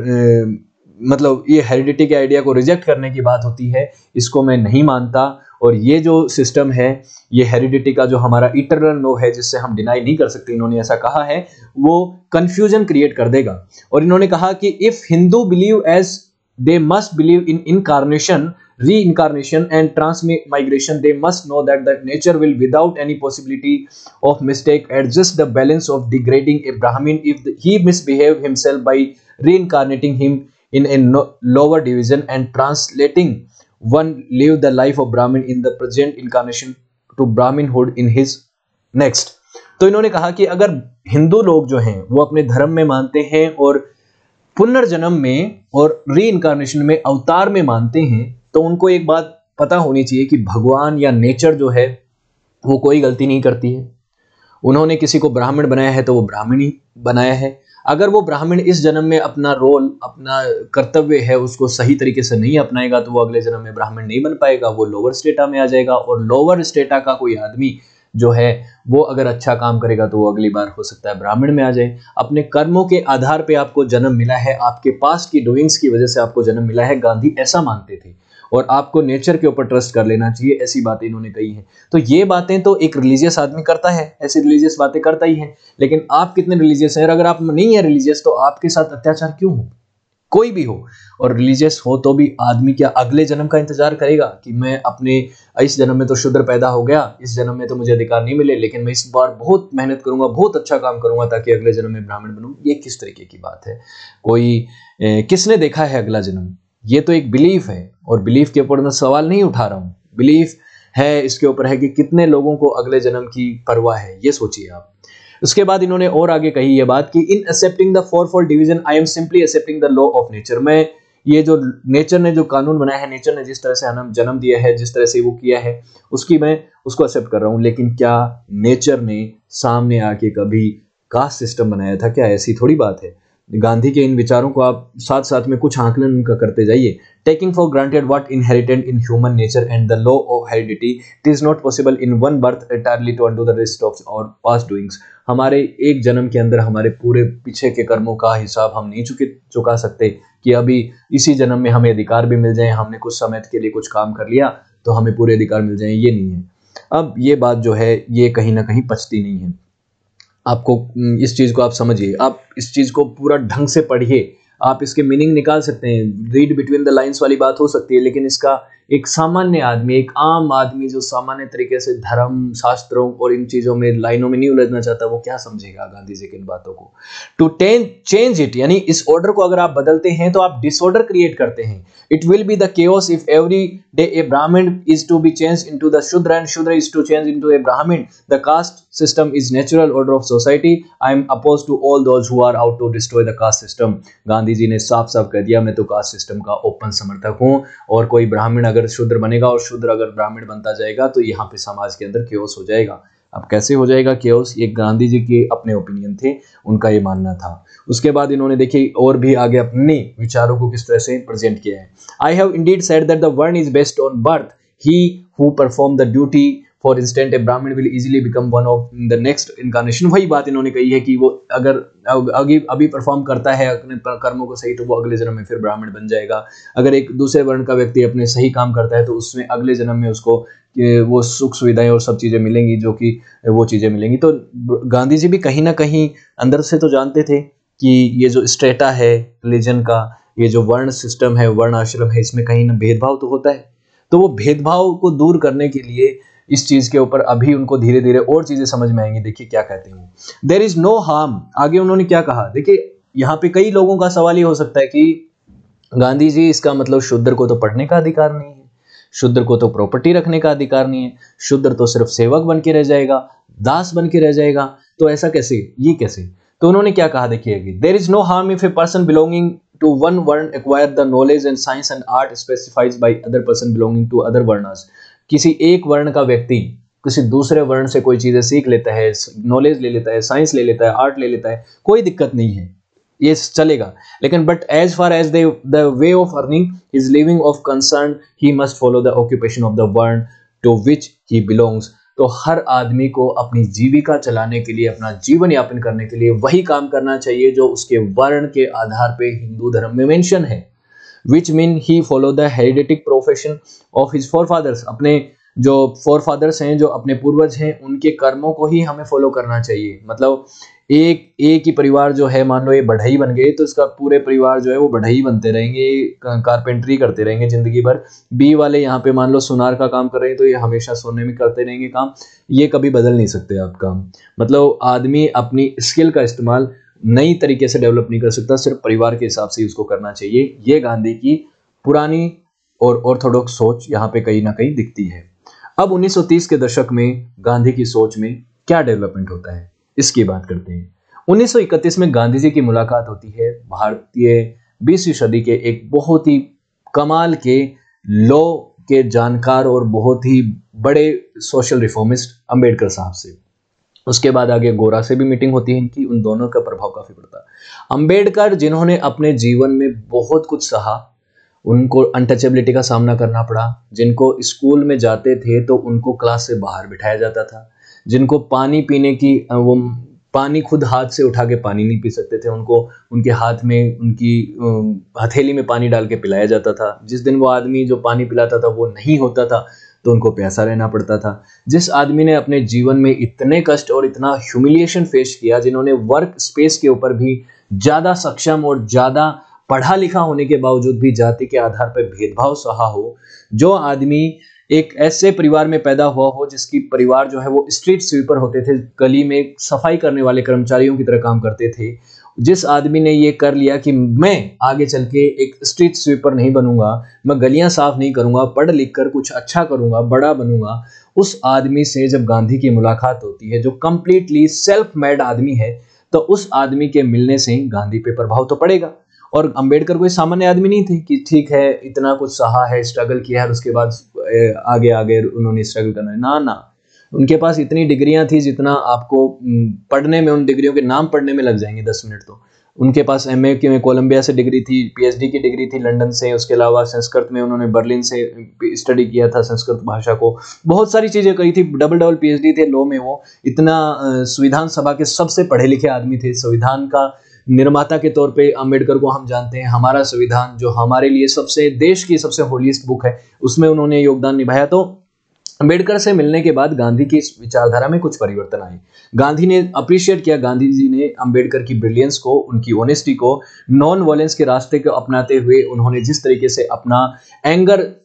Speaker 1: मतलब ये हेरिडिटी के आइडिया को रिजेक्ट करने की बात होती है, इसको मैं नहीं मानता। और ये जो सिस्टम है, ये हेरिडिटी का जो हमारा इटरनल लो है, जिससे हम डिनाई नहीं कर सकते, इन्होंने ऐसा कहा है, वो कंफ्यूजन क्रिएट कर देगा। और इन्होंने कहा कि if Hindu believe as they must believe in incarnation, reincarnation and transmigration, they must know that the nature will without any possibility of mistake adjust the balance of degrading a Brahmin if he misbehave himself by reincarnating him in a lower division and translating one live the life of Brahmin in the present incarnation to Brahminhood in his next। तो इन्होंने कहा कि अगर हिंदू लोग जो हैं वो अपने धर्म में मानते हैं और पुनर्जन्म में और रीइंकारनेशन में, अवतार में मानते हैं, तो उनको एक बात पता होनी चाहिए कि भगवान या नेचर जो है वो कोई गलती नहीं करती है। उन्होंने किसी को ब्राह्मण बनाया है तो वो ब्राह्मण ही बनाया है। अगर वो ब्राह्मण इस जन्म में अपना रोल, अपना कर्तव्य है, उसको सही तरीके से नहीं अपनाएगा तो वो अगले जन्म में ब्राह्मण नहीं बन पाएगा, वो लोअर स्टेटा में आ जाएगा। और लोअर स्टेटा का कोई आदमी जो है वो अगर अच्छा काम करेगा तो वो अगली बार हो सकता है ब्राह्मण में आ जाए। अपने कर्मों के आधार पे आपको जन्म मिला है, आपके पास्ट की डूइंग्स की वजह से आपको जन्म मिला है, गांधी ऐसा मानते थे। और आपको नेचर के ऊपर ट्रस्ट कर लेना चाहिए, ऐसी बातें इन्होंने कही हैं। तो ये बातें तो एक रिलीजियस आदमी करता है, ऐसी रिलीजियस बातें करता ही है। लेकिन आप कितने रिलीजियस हैं? अगर आप नहीं है रिलीजियस तो आपके साथ अत्याचार क्यों हो? कोई भी हो, और रिलीजियस हो तो भी आदमी क्या अगले जन्म का इंतजार करेगा कि मैं अपने इस जन्म में तो शूद्र पैदा हो गया, इस जन्म में तो मुझे अधिकार नहीं मिले, लेकिन मैं इस बार बहुत मेहनत करूंगा, बहुत अच्छा काम करूंगा ताकि अगले जन्म में ब्राह्मण बनूं। ये किस तरीके की बात है? कोई किसने देखा है अगला जन्म? ये तो एक बिलीफ है, और बिलीफ के ऊपर मैं सवाल नहीं उठा रहा हूँ। बिलीफ है, इसके ऊपर है कि कितने लोगों को अगले जन्म की परवाह है, ये सोचिए आप। उसके बाद इन्होंने और आगे कही ये बात कि in accepting the fourfold division I am simply accepting the law of nature. मैं ये जो नेचर ने जो कानून बनाया है, नेचर ने जिस तरह से हमें जन्म दिया है, जिस तरह से वो किया है, उसकी मैं उसको एक्सेप्ट कर रहा हूँ। लेकिन क्या नेचर ने सामने आके कभी कास्ट सिस्टम बनाया था क्या? ऐसी थोड़ी बात है। गांधी के इन विचारों को आप साथ साथ में कुछ आंकलन उनका करते जाइए। Taking for granted what inherited in human nature and the law of heredity, it is not possible in one birth entirely to undo the rest of our past doings. हमारे एक जन्म के अंदर हमारे पूरे पीछे के कर्मों का हिसाब हम नहीं चुका सकते कि अभी इसी जन्म में हमें अधिकार भी मिल जाए, हमने कुछ समय के लिए कुछ काम कर लिया तो हमें पूरे अधिकार मिल जाए, ये नहीं है। अब ये बात जो है ये कहीं ना कहीं पचती नहीं है। आपको इस चीज को आप समझिए, आप इस चीज को पूरा ढंग से पढ़िए, आप इसके मीनिंग निकाल सकते हैं। रीड बिटवीन द लाइंस वाली बात हो सकती है, लेकिन इसका एक सामान्य आदमी, एक आम आदमी जो सामान्य तरीके से धर्म, शास्त्रों और इन चीजों में, लाइनों में नहीं उलझना चाहता, वो क्या समझेगा गांधी जी की इन बातों को। टू चेंज इट, यानी इस ऑर्डर को अगर आप बदलते हैं तो आप डिसऑर्डर क्रिएट करते हैं। It will be the chaos if every day a Brahmin is to be changed into the Shudra and Shudra is to change into a Brahmin. The caste system is natural order of society. I am opposed to all those who are out to destroy the caste system. Gandhi ji ने साफ साफ कह दिया, मैं तो caste system का open समर्थक हूं, और कोई ब्राह्मण अगर शूद्र बनेगा और शूद्र अगर ब्राह्मण बनता जाएगा तो यहाँ पे समाज के अंदर chaos हो जाएगा। अब कैसे हो जाएगा chaos, ये गांधी जी के अपने ओपिनियन थे, उनका ये मानना था। उसके बाद इन्होंने देखिए और भी आगे अपने विचारों को किस तरह से प्रेजेंट किया है। I have indeed said that the world is based on birth. He who perform the duty, for instance, a Brahmin will easily become one of the next incarnation. वही बात इन्होंने कही है कि वो अगर अभी परफॉर्म करता है अपने कर्मों को सही, तो वो अगले जन्म में फिर ब्राह्मण बन जाएगा। अगर एक दूसरे वर्ण का व्यक्ति अपने सही काम करता है तो उसमें अगले जन्म में उसको वो सुख सुविधाएं और सब चीजें मिलेंगी, जो कि वो चीजें मिलेंगी। तो गांधी जी भी कहीं ना कहीं अंदर से तो जानते थे कि ये जो स्टेटा है रिलीजन का, ये जो वर्ण सिस्टम है, वर्ण आश्रम है, इसमें कहीं ना भेदभाव तो होता है। तो वो भेदभाव को दूर करने के लिए इस चीज के ऊपर अभी उनको धीरे धीरे और चीजें समझ में आएंगी। देखिए क्या कहते हैं, देयर इज नो हार्म। आगे उन्होंने क्या कहा, देखिए यहाँ पे कई लोगों का सवाल ये हो सकता है कि गांधी जी, इसका मतलब शूद्र को तो पढ़ने का अधिकार नहीं है, शूद्र को तो प्रॉपर्टी रखने का अधिकार नहीं है, शूद्र तो सिर्फ सेवक बन के रह जाएगा, दास बन के रह जाएगा, तो ऐसा कैसे, ये कैसे। तो उन्होंने क्या कहा, देखिए there is no harm if a person belonging to one varn acquire the knowledge and science and art specified by other person belonging to other varnas. किसी एक वर्ण का व्यक्ति किसी दूसरे वर्ण से कोई चीजें सीख लेता है, नॉलेज ले लेता है, साइंस ले लेता है, आर्ट ले लेता है, कोई दिक्कत नहीं है, ये चलेगा। लेकिन but as far as the way of earning his living of concern, he must follow the occupation of the varna to which he belongs. तो हर आदमी को अपनी जीविका चलाने के लिए, अपना जीवन यापन करने के लिए वही काम करना चाहिए जो उसके वर्ण के आधार पे हिंदू धर्म में मेंशन है। Which mean he follow the hereditary profession of his forefathers. अपने जो फोरफादर्स हैं, जो अपने पूर्वज हैं, उनके कर्मों को ही हमें फॉलो करना चाहिए। मतलब एक ही परिवार जो है, मान लो ये बढ़ई बन गए तो इसका पूरे परिवार जो है वो बढ़ई बनते रहेंगे, कारपेंटरी करते रहेंगे जिंदगी भर। बी वाले यहाँ पे मान लो सुनार का काम कर रहे हैं तो ये हमेशा सोने में करते रहेंगे काम, ये कभी बदल नहीं सकते आप काम। मतलब आदमी अपनी स्किल का इस्तेमाल नई तरीके से डेवलप नहीं कर सकता, सिर्फ परिवार के हिसाब से ही उसको करना चाहिए। ये गांधी की पुरानी और ऑर्थोडॉक्स सोच यहाँ पे कहीं ना कहीं दिखती है। अब 1930 के दशक में गांधी की सोच में क्या डेवलपमेंट होता है, इसकी बात करते हैं। 1931 में गांधी जी की मुलाकात होती है भारतीय 20वीं सदी के एक बहुत ही कमाल के लॉ के जानकार और बहुत ही बड़े सोशल रिफॉर्मिस्ट अंबेडकर साहब से। उसके बाद आगे गोरा से भी मीटिंग होती है इनकी, उन दोनों का प्रभाव काफी पड़ता है। अंबेडकर जिन्होंने अपने जीवन में बहुत कुछ सहा, उनको अनटचेबिलिटी का सामना करना पड़ा, जिनको स्कूल में जाते थे तो उनको क्लास से बाहर बिठाया जाता था, जिनको पानी पीने की, वो पानी खुद हाथ से उठा के पानी नहीं पी सकते थे, उनको उनके हाथ में, उनकी हथेली में पानी डाल के पिलाया जाता था। जिस दिन वो आदमी जो पानी पिलाता था वो नहीं होता था तो उनको प्यासा रहना पड़ता था। जिस आदमी ने अपने जीवन में इतने कष्ट और इतना ह्यूमिलिएशन फेस किया, जिन्होंने वर्क स्पेस के ऊपर भी ज़्यादा सक्षम और ज़्यादा पढ़ा लिखा होने के बावजूद भी जाति के आधार पर भेदभाव सहा हो, जो आदमी एक ऐसे परिवार में पैदा हुआ हो जिसकी परिवार जो है वो स्ट्रीट स्वीपर होते थे, गली में सफाई करने वाले कर्मचारियों की तरह काम करते थे, जिस आदमी ने ये कर लिया कि मैं आगे चल के एक स्ट्रीट स्वीपर नहीं बनूंगा, मैं गलियां साफ नहीं करूंगा, पढ़ लिख कर कुछ अच्छा करूंगा, बड़ा बनूंगा, उस आदमी से जब गांधी की मुलाकात होती है, जो कंप्लीटली सेल्फ मेड आदमी है, तो उस आदमी के मिलने से गांधी पे प्रभाव तो पड़ेगा। और अंबेडकर कोई सामान्य आदमी नहीं थे कि ठीक है इतना कुछ सहा है, स्ट्रगल किया है और उसके बाद आगे आगे उन्होंने स्ट्रगल करना है, ना ना, उनके पास इतनी डिग्रियां थी जितना आपको पढ़ने में, उन डिग्रियों के नाम पढ़ने में लग जाएंगे 10 मिनट। तो उनके पास एमए की कोलंबिया से डिग्री थी, पीएचडी की डिग्री थी लंदन से, उसके अलावा संस्कृत में उन्होंने बर्लिन से स्टडी किया था, संस्कृत भाषा को, बहुत सारी चीजें करी थी, डबल पीएचडी थे लॉ में। वो इतना संविधान सभा के सबसे पढ़े लिखे आदमी थे। संविधान का निर्माता के तौर पे अंबेडकर को हम जानते हैं। हमारा संविधान जो हमारे लिए सबसे, देश की सबसे होलीस्ट बुक है, उसमें उन्होंने योगदान निभाया। तो अंबेडकर से मिलने के बाद गांधी की इस विचारधारा में कुछ परिवर्तन आए। गांधी ने अप्रिशिएट किया, गांधी जी ने अंबेडकर की ब्रिलियंस को, उनकी ऑनेस्टी को, नॉन वायलेंस के रास्ते को अपनाते हुए उन्होंने जिस तरीके से अपना एंगर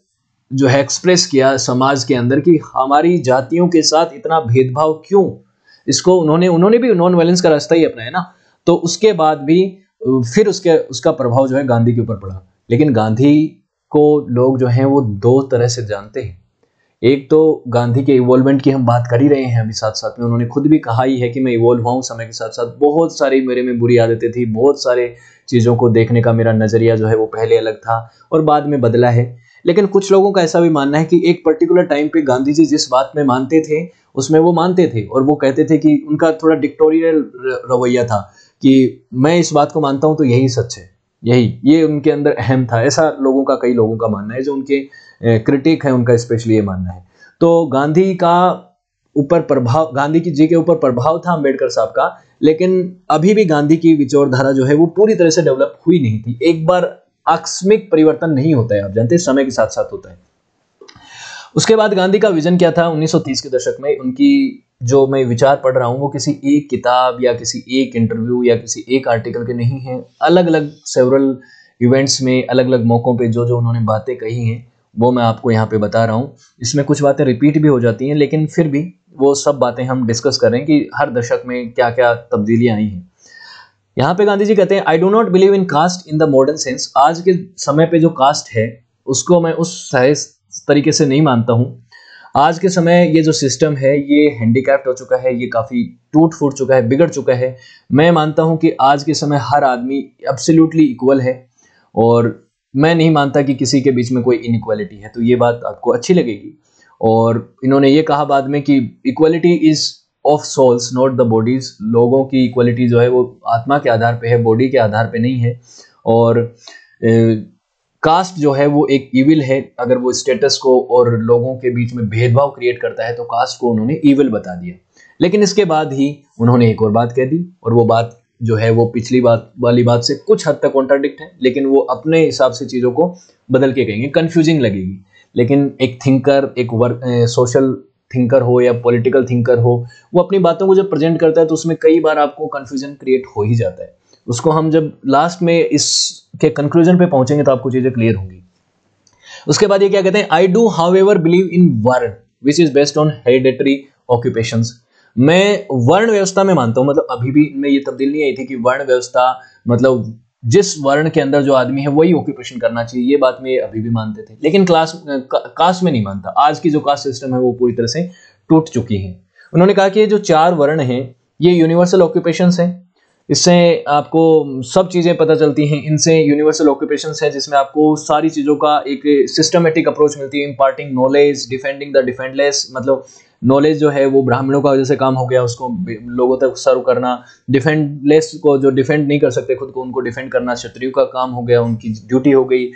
Speaker 1: जो है एक्सप्रेस किया समाज के अंदर कि हमारी जातियों के साथ इतना भेदभाव क्यों, इसको उन्होंने भी नॉन वायलेंस का रास्ता ही अपनाया ना। तो उसके बाद भी फिर उसका प्रभाव जो है गांधी के ऊपर पड़ा। लेकिन गांधी को लोग जो हैं वो दो तरह से जानते हैं। एक तो गांधी के इवॉल्वमेंट की हम बात कर ही रहे हैं अभी, साथ साथ में उन्होंने खुद भी कहा ही है कि मैं इवॉल्व हुआ हूं समय के साथ साथ, बहुत सारी मेरे में बुरी आदतें थी, बहुत सारे चीज़ों को देखने का मेरा नज़रिया जो है वो पहले अलग था और बाद में बदला है। लेकिन कुछ लोगों का ऐसा भी मानना है कि एक पर्टिकुलर टाइम पे गांधी जी जिस बात में मानते थे उसमें वो मानते थे, और वो कहते थे कि उनका थोड़ा डिक्टोरियल रवैया था कि मैं इस बात को मानता हूं तो यही सच है, ये उनके अंदर अहम था। ऐसा कई लोगों का मानना है, जो उनके क्रिटिक है उनका स्पेशली ये मानना है। तो गांधी जी के ऊपर प्रभाव था अम्बेडकर साहब का, लेकिन अभी भी गांधी की विचारधारा जो है वो पूरी तरह से डेवलप हुई नहीं थी। एक बार आकस्मिक परिवर्तन नहीं होता है, आप जानते हैं, समय के साथ साथ होता है। उसके बाद गांधी का विजन क्या था 1930 के दशक में, उनकी जो मैं विचार पढ़ रहा हूं वो किसी एक किताब या किसी एक इंटरव्यू या किसी एक आर्टिकल के नहीं है, अलग अलग सेवरल इवेंट्स में अलग अलग मौकों पे जो उन्होंने बातें कही हैं वो मैं आपको यहाँ पे बता रहा हूँ। इसमें कुछ बातें रिपीट भी हो जाती हैं, लेकिन फिर भी वो सब बातें हम डिस्कस कर रहे हैं कि हर दशक में क्या क्या तब्दीलियां आई हैं। यहाँ पे गांधी जी कहते हैं, I do not believe in caste in the modern sense. आज के समय पे जो कास्ट है उसको मैं उस तरीके से नहीं मानता हूँ। आज के समय ये जो सिस्टम है ये हैंडीकैप्ड हो चुका है, ये काफ़ी टूट फूट चुका है, बिगड़ चुका है। मैं मानता हूँ कि आज के समय हर आदमी एब्सोल्युटली इक्वल है, और मैं नहीं मानता कि किसी के बीच में कोई इनइक्वालिटी है। तो ये बात आपको अच्छी लगेगी। और इन्होंने ये कहा बाद में कि equality is of souls not the bodies. लोगों की इक्वालिटी जो है वो आत्मा के आधार पे है, बॉडी के आधार पे नहीं है। और कास्ट जो है वो एक इविल है। अगर वो स्टेटस को और लोगों के बीच में भेदभाव क्रिएट करता है तो कास्ट को उन्होंने इविल बता दिया। लेकिन इसके बाद ही उन्होंने एक और बात कह दी, और वो बात जो है वो पिछली बात वाली बात से कुछ हद तक कॉन्ट्राडिक्ट है, लेकिन वो अपने हिसाब से चीज़ों को बदल के कहेंगे, कंफ्यूजिंग लगेगी। लेकिन एक थिंकर, एक सोशल थिंकर हो या पॉलिटिकल थिंकर हो, वो अपनी बातों को जब प्रेजेंट करता है तो उसमें कई बार आपको कंफ्यूजन क्रिएट हो ही जाता है। उसको हम जब लास्ट में इसके कंक्लूजन पे पहुंचेंगे तो आपको चीजें क्लियर होंगी। उसके बाद ये क्या कहते हैं, I do however believe in varna which is based on hereditary occupations. मैं वर्ण व्यवस्था में मानता हूं, मतलब अभी भी इनमें ये तब्दील नहीं आई थी कि वर्ण व्यवस्था मतलब जिस वर्ण के अंदर जो आदमी है वही ऑक्यूपेशन करना चाहिए, ये बात में अभी भी मानते थे। लेकिन कास्ट में नहीं मानता। आज की जो कास्ट सिस्टम है वो पूरी तरह से टूट चुकी है। उन्होंने कहा कि ये जो 4 वर्ण हैं ये यूनिवर्सल ऑक्यूपेशंस हैं, इससे आपको सब चीज़ें पता चलती हैं। इनसे यूनिवर्सल ऑक्यूपेशंस है जिसमें आपको सारी चीज़ों का एक सिस्टमेटिक अप्रोच मिलती है। Imparting knowledge, defending the defenceless, मतलब नॉलेज जो है वो ब्राह्मणों का जैसे काम हो गया, उसको लोगों तक सर्व करना। डिफेंडलेस को, जो डिफेंड नहीं कर सकते खुद को, उनको डिफेंड करना क्षत्रियों का काम हो गया, उनकी ड्यूटी हो गई।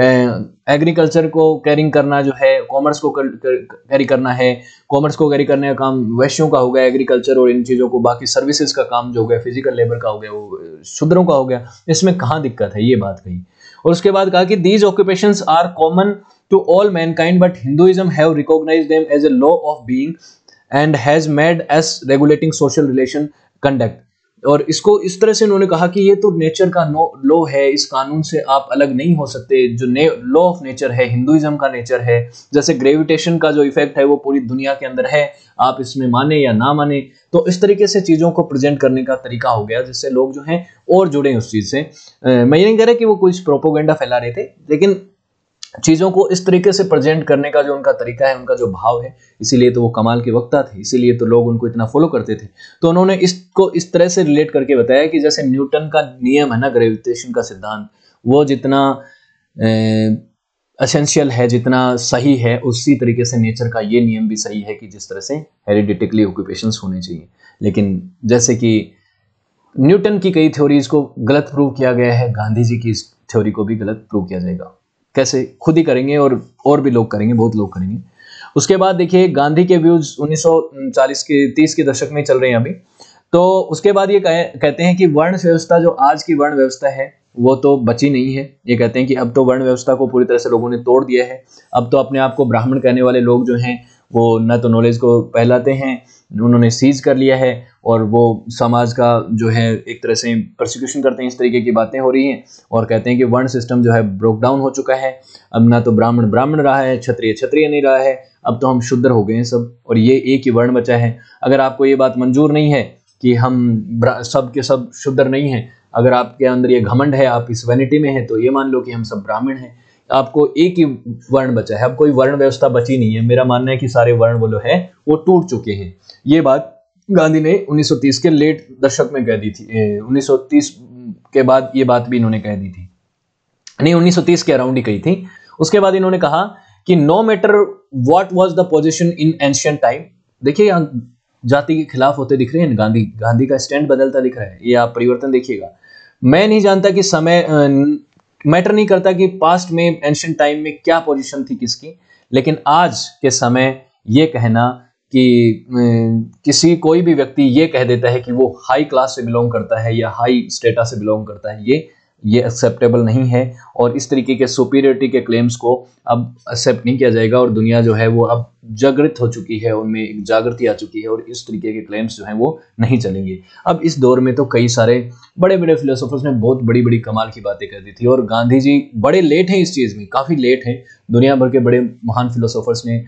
Speaker 1: एग्रीकल्चर को कैरिंग करना जो है, कॉमर्स को कैरी करना है, कॉमर्स को कैरी करने का काम वैश्यों का हो गया, एग्रीकल्चर और इन चीज़ों को, बाकी सर्विसेज का काम जो हो गया, फिजिकल लेबर का हो गया, वो शूद्रों का हो गया। इसमें कहाँ दिक्कत है, ये बात कही। और उसके बाद कहा कि these occupations are common to all mankind but Hinduism have recognised them as a law of being and has made as regulating social relation conduct. और इसको इस तरह से उन्होंने कहा कि ये तो नेचर का लॉ है, इस कानून से आप अलग नहीं हो सकते। जो लॉ ऑफ नेचर है, हिंदुइज्म का नेचर है, जैसे ग्रेविटेशन का जो इफेक्ट है वो पूरी दुनिया के अंदर है, आप इसमें माने या ना माने। तो इस तरीके से चीज़ों को प्रेजेंट करने का तरीका हो गया जिससे लोग जो हैं और जुड़े उस चीज़ से। मैं ये नहीं कह रहा कि वो कुछ प्रोपोगेंडा फैला रहे थे, लेकिन चीज़ों को इस तरीके से प्रेजेंट करने का जो उनका तरीका है, उनका जो भाव है, इसीलिए तो वो कमाल के वक्ता थे, इसीलिए तो लोग उनको इतना फॉलो करते थे। तो उन्होंने इसको इस तरह से रिलेट करके बताया कि जैसे न्यूटन का नियम है ना, ग्रेविटेशन का सिद्धांत, वो जितना एसेंशियल है, जितना सही है, उसी तरीके से नेचर का ये नियम भी सही है कि जिस तरह से हेरिडिटिकली ऑक्यूपेशंस होने चाहिए। लेकिन जैसे कि न्यूटन की कई थ्योरीज को गलत प्रूव किया गया है, गांधी जी की इस थ्योरी को भी गलत प्रूव किया जाएगा। कैसे? खुद ही करेंगे और भी लोग करेंगे, बहुत लोग करेंगे। उसके बाद देखिए गांधी के व्यूज 1940 के 30 के दशक में चल रहे हैं अभी। तो उसके बाद ये कहते हैं कि वर्ण व्यवस्था, जो आज की वर्ण व्यवस्था है वो तो बची नहीं है। ये कहते हैं कि अब तो वर्ण व्यवस्था को पूरी तरह से लोगों ने तोड़ दिया है। अब तो अपने आप को ब्राह्मण कहने वाले लोग जो हैं वो न तो नॉलेज को फैलाते हैं, उन्होंने सीज कर लिया है और वो समाज का जो है एक तरह से प्रोसिक्यूशन करते हैं। इस तरीके की बातें हो रही हैं और कहते हैं कि वर्ण सिस्टम जो है ब्रोक डाउन हो चुका है। अब ना तो ब्राह्मण ब्राह्मण रहा है, क्षत्रिय क्षत्रिय नहीं रहा है, अब तो हम शूद्र हो गए हैं सब, और ये एक ही वर्ण बचा है। अगर आपको ये बात मंजूर नहीं है कि हम सब के सब शूद्र नहीं हैं, अगर आपके अंदर ये घमंड है, आप इस वैनिटी में हैं, तो ये मान लो कि हम सब ब्राह्मण हैं। आपको एक ही वर्ण बचा है, अब कोई वर्ण व्यवस्था बची नहीं है। मेरा मानना है कि सारे वर्ण वो है वो टूट चुके हैं। ये बात गांधी ने 1930 के लेट दशक में कह दी थी। 1930 के बाद ये बात भी इन्होंने कह दी थी, नहीं 1930 के अराउंड ही कही थी। उसके बाद इन्होंने कहा कि no matter what was the position in ancient time. देखिए यहाँ जाति के खिलाफ होते दिख रहे हैं गांधी का स्टैंड बदलता दिख रहा है। ये आप परिवर्तन देखिएगा। मैं नहीं जानता कि समय मैटर नहीं करता कि पास्ट में एंशिएंट टाइम में क्या पोजीशन थी किसकी, लेकिन आज के समय ये कहना कि किसी कोई भी व्यक्ति ये कह देता है कि वो हाई क्लास से बिलोंग करता है या हाई स्टेटस से बिलोंग करता है, ये एक्सेप्टेबल नहीं है। और इस तरीके के सुपीरियरिटी के क्लेम्स को अब एक्सेप्ट नहीं किया जाएगा। और दुनिया जो है वो अब जागृत हो चुकी है, उनमें एक जागृति आ चुकी है और इस तरीके के क्लेम्स जो हैं वो नहीं चलेंगे। अब इस दौर में तो कई सारे बड़े बड़े फिलोसोफर्स ने बहुत बड़ी बड़ी कमाल की बातें कर दी थी और गांधी जी बड़े लेट हैं इस चीज़ में, काफ़ी लेट हैं। दुनिया भर के बड़े महान फिलोसोफर्स ने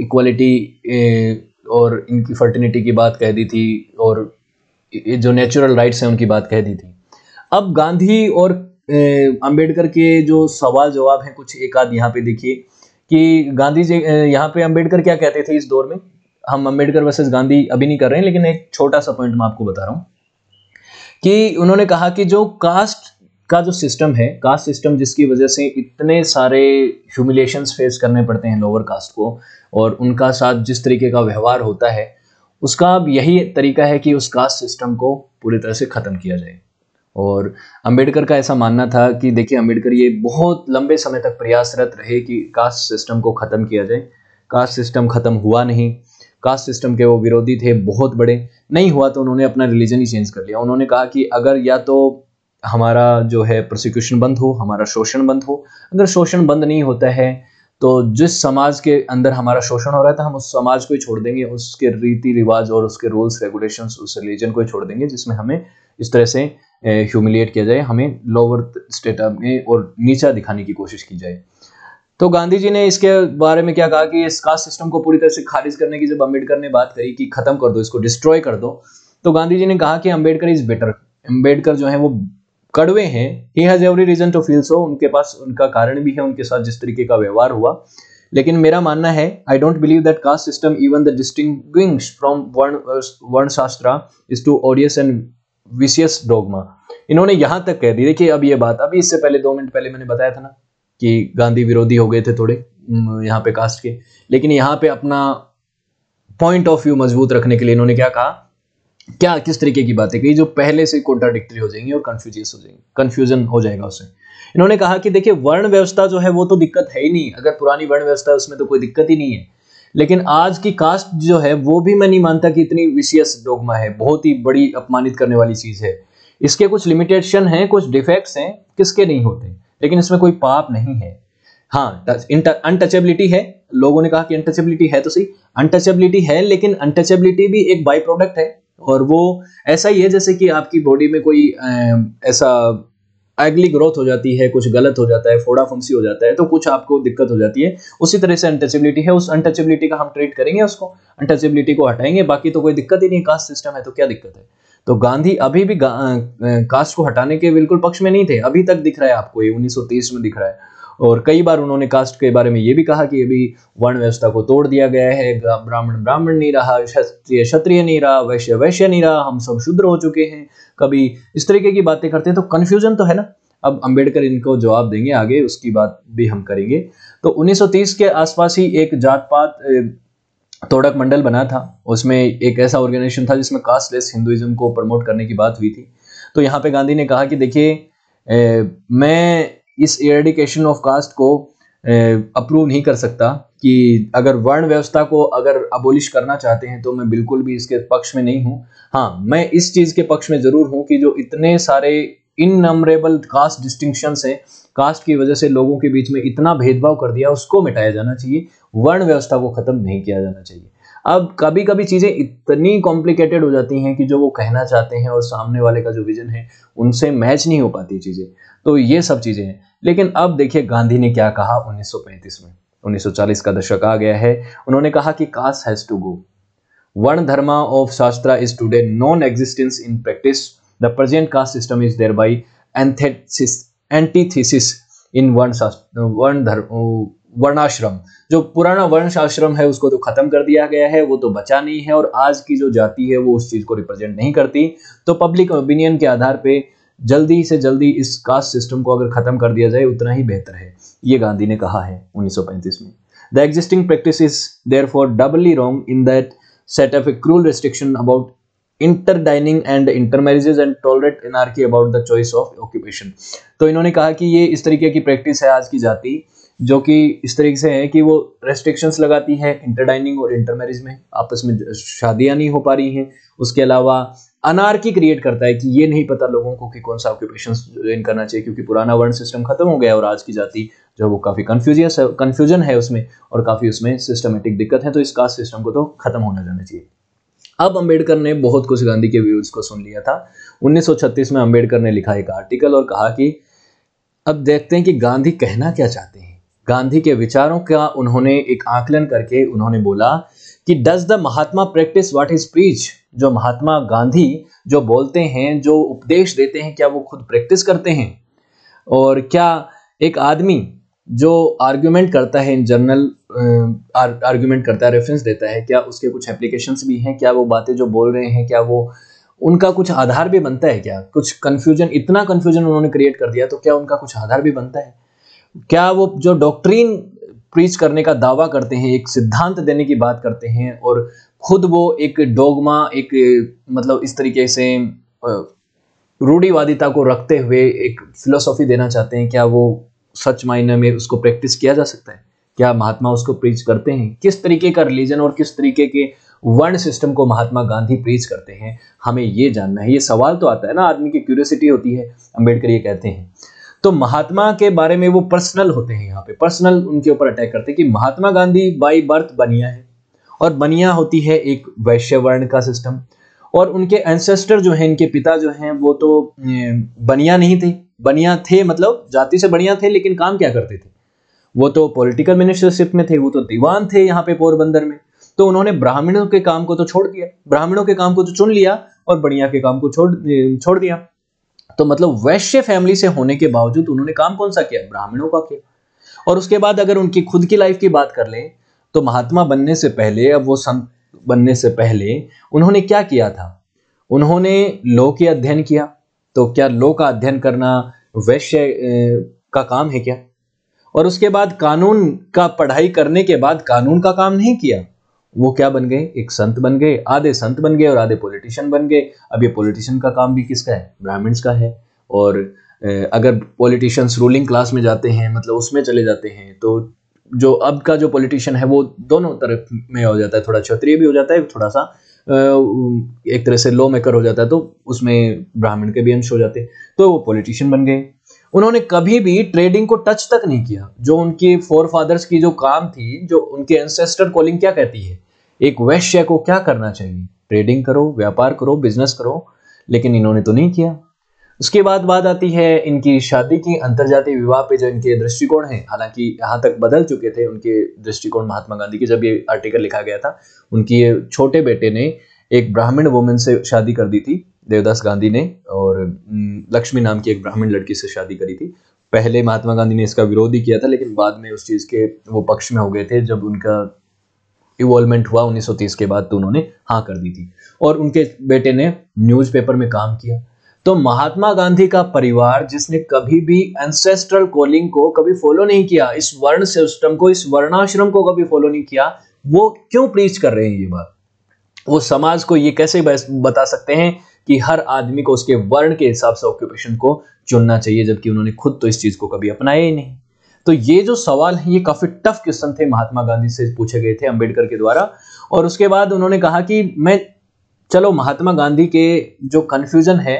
Speaker 1: इक्वालिटी और इनकी फर्टिनिटी की बात कह दी थी और जो नेचुरल राइट्स हैं उनकी बात कह दी थी। अब गांधी और अंबेडकर के जो सवाल जवाब हैं कुछ एक आध यहाँ पे देखिए कि गांधी जी यहाँ पे अंबेडकर क्या कहते थे इस दौर में। हम अंबेडकर वर्सेस गांधी अभी नहीं कर रहे हैं, लेकिन एक छोटा सा पॉइंट मैं आपको बता रहा हूँ कि उन्होंने कहा कि जो कास्ट का जो सिस्टम है, कास्ट सिस्टम जिसकी वजह से इतने सारे ह्यूमिलिएशंस फेस करने पड़ते हैं लोअर कास्ट को और उनका साथ जिस तरीके का व्यवहार होता है, उसका अब यही तरीका है कि उस कास्ट सिस्टम को पूरी तरह से ख़त्म किया जाए। और अंबेडकर का ऐसा मानना था कि देखिए अंबेडकर ये बहुत लंबे समय तक प्रयासरत रहे कि कास्ट सिस्टम को ख़त्म किया जाए। कास्ट सिस्टम ख़त्म हुआ नहीं, कास्ट सिस्टम के वो विरोधी थे बहुत बड़े, नहीं हुआ तो उन्होंने अपना रिलीजन ही चेंज कर लिया। उन्होंने कहा कि अगर या तो हमारा जो है प्रोसिक्यूशन बंद हो, हमारा शोषण बंद हो, अगर शोषण बंद नहीं होता है तो जिस समाज के अंदर हमारा शोषण हो रहा था हम उस समाज को ही छोड़ देंगे, उसके रीति रिवाज और उसके रूल्स रेगुलेशंस, उस रिलीजन को ही छोड़ देंगे जिसमें हमें इस तरह से ह्यूमिलिएट किया जाए, हमें लोअर स्टेटस में और नीचा दिखाने की कोशिश की जाए। तो गांधी जी ने इसके बारे में क्या कहा कि इस कास्ट सिस्टम को पूरी तरह से खारिज करने की जब अंबेडकर ने बात करी कि खत्म कर दो, इसको डिस्ट्रॉय कर दो, तो गांधी जी ने कहा कि अंबेडकर इज बेटर। अंबेडकर जो है वो कड़वे हैं, he has every reason to feel so, उनके पास उनका कारण भी है उनके साथ जिस तरीके का व्यवहार हुआ। लेकिन मेरा मानना है I don't believe that caste system even the distinguish from varna shastra is too odious and vicious dogma. इन्होंने यहां तक कह दी, देखिए अब ये बात अभी इससे पहले 2 मिनट पहले मैंने बताया था ना कि गांधी विरोधी हो गए थे थोड़े यहाँ पे कास्ट के, लेकिन यहाँ पे अपना पॉइंट ऑफ व्यू मजबूत रखने के लिए इन्होंने क्या कहा, क्या किस तरीके की बातें कही जो पहले से कॉन्ट्राडिक्टरी हो जाएंगी और कंफ्यूजन हो जाएगा उससे। इन्होंने कहा कि देखिए वर्ण व्यवस्था जो है वो तो दिक्कत है ही नहीं, अगर पुरानी वर्ण व्यवस्था है उसमें तो कोई दिक्कत ही नहीं है, लेकिन आज की कास्ट जो है वो भी मैं नहीं मानता कि इतनी विशियस डोगमा है, बहुत ही बड़ी अपमानित करने वाली चीज है। इसके कुछ लिमिटेशन हैं, कुछ डिफेक्ट्स हैं, किसके नहीं होते, लेकिन इसमें कोई पाप नहीं है। हाँ अनटचेबिलिटी है, लोगों ने कहा कि अनटचेबिलिटी है, तो सही अनटचेबिलिटी है, लेकिन अनटचेबिलिटी भी एक बाई प्रोडक्ट है और वो ऐसा ही है जैसे कि आपकी बॉडी में कोई ऐसा एगली ग्रोथ हो जाती है, कुछ गलत हो जाता है, फोड़ा फुंसी हो जाता है, तो कुछ आपको दिक्कत हो जाती है, उसी तरह से अनटचेबिलिटी है। उस अनटचेबिलिटी का हम ट्रीट करेंगे, उसको अनटचेबिलिटी को हटाएंगे, बाकी तो कोई दिक्कत ही नहीं, कास्ट सिस्टम है तो क्या दिक्कत है। तो गांधी अभी भी कास्ट को हटाने के बिल्कुल पक्ष में नहीं थे, अभी तक दिख रहा है आपको, ये 1930 में दिख रहा है। और कई बार उन्होंने कास्ट के बारे में ये भी कहा कि अभी वर्ण व्यवस्था को तोड़ दिया गया है, ब्राह्मण ब्राह्मण नहीं रहा, क्षत्रिय क्षत्रिय नहीं रहा, वैश्य वैश्य नहीं रहा, हम सब शूद्र हो चुके हैं, कभी इस तरीके की बातें करते हैं, तो कंफ्यूजन तो है ना। अब अंबेडकर इनको जवाब देंगे आगे, उसकी बात भी हम करेंगे। तो 1930 के आसपास ही एक जात पात तोड़क मंडल बना था, उसमें एक ऐसा ऑर्गेनाइजेशन था जिसमें कास्टलेस हिंदुइज्म को प्रमोट करने की बात हुई थी। तो यहाँ पे गांधी ने कहा कि देखिए मैं इस एरेडिकेशन ऑफ कास्ट को अप्रूव नहीं कर सकता, कि अगर वर्ण व्यवस्था को अगर अबोलिश करना चाहते हैं तो मैं बिल्कुल भी इसके पक्ष में नहीं हूँ। हाँ मैं इस चीज के पक्ष में जरूर हूँ कि जो इतने सारे इननमरेबल कास्ट डिस्टिंक्शंस हैं, कास्ट की वजह से लोगों के बीच में इतना भेदभाव कर दिया, उसको मिटाया जाना चाहिए, वर्ण व्यवस्था को खत्म नहीं किया जाना चाहिए। अब कभी कभी चीजें इतनी कॉम्प्लिकेटेड हो जाती हैं कि जो वो कहना चाहते हैं और सामने वाले का जो विजन है उनसे मैच नहीं हो पाती चीजें, तो ये सब चीजें हैं। लेकिन अब देखिए गांधी ने क्या कहा 1935 में, 1940 का दशक आ गया है। उन्होंने कहा कि cast has to go, varna dharma of shastra is today non existence in practice, the present caste system is there by antithesis in varnashram. जो पुराना वर्ण आश्रम है उसको तो खत्म कर दिया गया है, वो तो बचा नहीं है, और आज की जो जाति है वो उस चीज को रिप्रेजेंट नहीं करती। तो पब्लिक ओपिनियन के आधार पे जल्दी से जल्दी इस कास्ट सिस्टम को अगर खत्म कर दिया जाए उतना ही बेहतर है, ये गांधी ने कहा है 1935 में। The existing practice is therefore doubly wrong in that set up a cruel restriction about interdining and intermarriages and tolerate anarchy about the choice of occupation. तो इन्होंने कहा कि ये इस तरीके की प्रैक्टिस है आज की जाति, जो कि इस तरीके से है कि वो रेस्ट्रिक्शंस लगाती है इंटरडाइनिंग और इंटरमैरिज में, आपस में शादियां नहीं हो पा रही हैं। उसके अलावा अनार्की क्रिएट करता है कि ये नहीं पता लोगों को कि कौन सा ऑक्यूपेशन ज्वाइन करना चाहिए, क्योंकि पुराना वर्ण सिस्टम खत्म हो गया और आज की जाति जो वो काफी कंफ्यूजन है उसमें, और काफी उसमें सिस्टमेटिक दिक्कत है। तो इस कास्ट सिस्टम को तो खत्म होना जाना चाहिए। अब अंबेडकर ने बहुत कुछ गांधी के व्यूज को सुन लिया था। 1936 में अंबेडकर ने लिखा एक आर्टिकल और कहा कि अब देखते हैं कि गांधी कहना क्या चाहते हैं। गांधी के विचारों का उन्होंने एक आकलन करके उन्होंने बोला कि does the Mahatma practice what is preach. जो महात्मा गांधी जो बोलते हैं, जो उपदेश देते हैं, क्या वो खुद प्रैक्टिस करते हैं? और क्या एक आदमी जो आर्ग्यूमेंट करता है, इन जनरल आर्ग्यूमेंट करता है, रेफरेंस देता है, क्या उसके कुछ एप्लीकेशंस भी हैं? क्या वो बातें जो बोल रहे हैं क्या वो उनका कुछ आधार भी बनता है? क्या कुछ कंफ्यूजन, इतना कंफ्यूजन उन्होंने क्रिएट कर दिया तो क्या उनका कुछ आधार भी बनता है? क्या वो जो डॉक्ट्रीन प्रीच करने का दावा करते हैं, एक सिद्धांत देने की बात करते हैं, और खुद वो एक डोगमा, एक मतलब इस तरीके से रूढ़िवादिता को रखते हुए एक फिलोसॉफी देना चाहते हैं, क्या वो सच मायने में उसको प्रैक्टिस किया जा सकता है? क्या महात्मा उसको प्रीच करते हैं? किस तरीके का रिलीजन और किस तरीके के वर्ण सिस्टम को महात्मा गांधी प्रीच करते हैं, हमें ये जानना है। ये सवाल तो आता है ना, आदमी की क्यूरियोसिटी होती है। अंबेडकर ये कहते हैं। तो महात्मा के बारे में वो पर्सनल होते हैं, यहाँ पे पर्सनल उनके ऊपर अटैक करते हैं कि महात्मा गांधी बाय बर्थ बनिया है, और बनिया होती है एक वैश्य वर्ण का सिस्टम, और उनके एंसेस्टर जो हैं, इनके पिता जो हैं, वो तो बनिया नहीं थे। बनिया थे मतलब जाति से बढ़िया थे, लेकिन काम क्या करते थे? वो तो पॉलिटिकल मिनिस्टरशिप में थे, वो तो दीवान थे यहाँ पे पोरबंदर में। तो उन्होंने ब्राह्मणों के काम को तो छोड़ दिया, ब्राह्मणों के काम को तो चुन लिया, और बढ़िया के काम को छोड़ दिया। तो मतलब वैश्य फैमिली से होने के बावजूद उन्होंने काम कौन सा किया? ब्राह्मणों का किया। और उसके बाद अगर उनकी खुद की लाइफ की बात कर लें तो महात्मा बनने से पहले, अब वो संत बनने से पहले उन्होंने क्या किया था? उन्होंने लॉ के अध्ययन किया। तो क्या लॉ का अध्ययन करना वैश्य का काम है क्या? और उसके बाद कानून का पढ़ाई करने के बाद कानून का काम नहीं किया, वो क्या बन गए? एक संत बन गए। आधे संत बन गए और आधे पॉलिटिशियन बन गए। अब ये पॉलिटिशियन का काम भी किसका है? ब्राह्मण्स का है। और अगर पॉलिटिशियंस रूलिंग क्लास में जाते हैं, मतलब उसमें चले जाते हैं, तो जो अब का जो पॉलिटिशियन है वो दोनों तरफ में हो जाता है, थोड़ा क्षत्रिय भी हो जाता है, थोड़ा सा एक तरह से लॉ मेकर हो जाता है, तो उसमें ब्राह्मण के भी अंश हो जाते हैं। तो वो पॉलिटिशियन बन गए। उन्होंने कभी भी ट्रेडिंग को टच तक नहीं किया। जो उनके फोर फादर्स की जो काम थी, जो उनके एंसेस्टर कॉलिंग क्या कहती है, एक वैश्य को क्या करना चाहिए? ट्रेडिंग करो, व्यापार करो, बिजनेस करो, लेकिन इन्होंने तो नहीं किया। उसके बाद बात आती है इनकी शादी की, अंतरजातीय विवाह पे जो इनके दृष्टिकोण है। हालांकि यहाँ तक बदल चुके थे उनके दृष्टिकोण महात्मा गांधी के, जब ये आर्टिकल लिखा गया था। उनकी छोटे बेटे ने एक ब्राह्मण वुमन से शादी कर दी थी, देवदास गांधी ने, और लक्ष्मी नाम की एक ब्राह्मण लड़की से शादी करी थी। पहले महात्मा गांधी ने इसका विरोध ही किया था, लेकिन बाद में उस चीज के वो पक्ष में हो गए थे। जब उनका इवॉल्वमेंट हुआ 1930 के बाद, तो उन्होंने हाँ कर दी थी, और उनके बेटे ने न्यूज़पेपर में काम किया। तो महात्मा गांधी का परिवार, जिसने कभी भी एंसेस्ट्रल कॉलिंग को कभी फॉलो नहीं किया, इस वर्ण सिस्टम को, इस वर्णाश्रम को कभी फॉलो नहीं किया, वो क्यों प्रीच कर रहे हैं ये बात? वो समाज को ये कैसे बता सकते हैं कि हर आदमी को उसके वर्ण के हिसाब से ऑक्यूपेशन को चुनना चाहिए, जबकि उन्होंने खुद तो इस चीज को कभी अपनाया ही नहीं। तो ये जो सवाल है, ये काफी टफ क्वेश्चन थे, महात्मा गांधी से पूछे गए थे अंबेडकर के द्वारा। और उसके बाद उन्होंने कहा कि मैं, चलो महात्मा गांधी के जो कंफ्यूजन है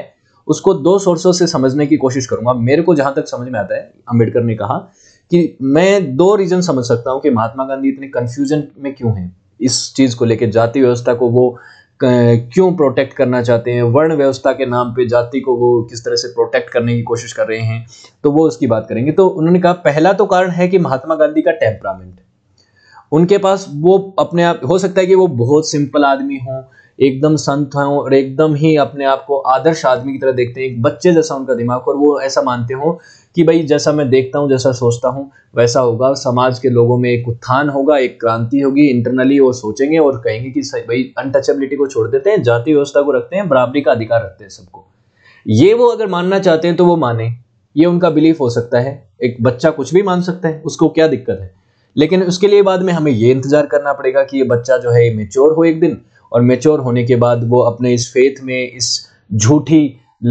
Speaker 1: उसको दो सोर्सों से समझने की कोशिश करूंगा। मेरे को जहां तक समझ में आता है, अंबेडकर ने कहा कि मैं दो रीजन समझ सकता हूं कि महात्मा गांधी इतने कंफ्यूजन में क्यों हैं इस चीज को लेकर। जाति व्यवस्था को वो क्यों प्रोटेक्ट करना चाहते हैं, वर्ण व्यवस्था के नाम पे जाति को वो किस तरह से प्रोटेक्ट करने की कोशिश कर रहे हैं, तो वो उसकी बात करेंगे। तो उन्होंने कहा पहला तो कारण है कि महात्मा गांधी का टेम्परामेंट, उनके पास वो अपने आप, हो सकता है कि वो बहुत सिंपल आदमी हो, एकदम संत हो और एकदम ही अपने आप को आदर्श आदमी की तरह देखते हैं, एक बच्चे जैसा उनका दिमाग, और वो ऐसा मानते हो कि भाई जैसा मैं देखता हूं, जैसा सोचता हूं वैसा होगा, समाज के लोगों में एक उत्थान होगा, एक क्रांति होगी। इंटरनली वो सोचेंगे और कहेंगे कि भाई अनटचेबिलिटी को छोड़ देते हैं, जाति व्यवस्था को रखते हैं, बराबरी का अधिकार रखते हैं सबको। ये वो अगर मानना चाहते हैं तो वो माने, ये उनका बिलीफ हो सकता है। एक बच्चा कुछ भी मान सकता है, उसको क्या दिक्कत है। लेकिन उसके लिए बाद में हमें ये इंतजार करना पड़ेगा कि ये बच्चा जो है मेच्योर हो एक दिन, और मेच्योर होने के बाद वो अपने इस फेथ में, इस झूठी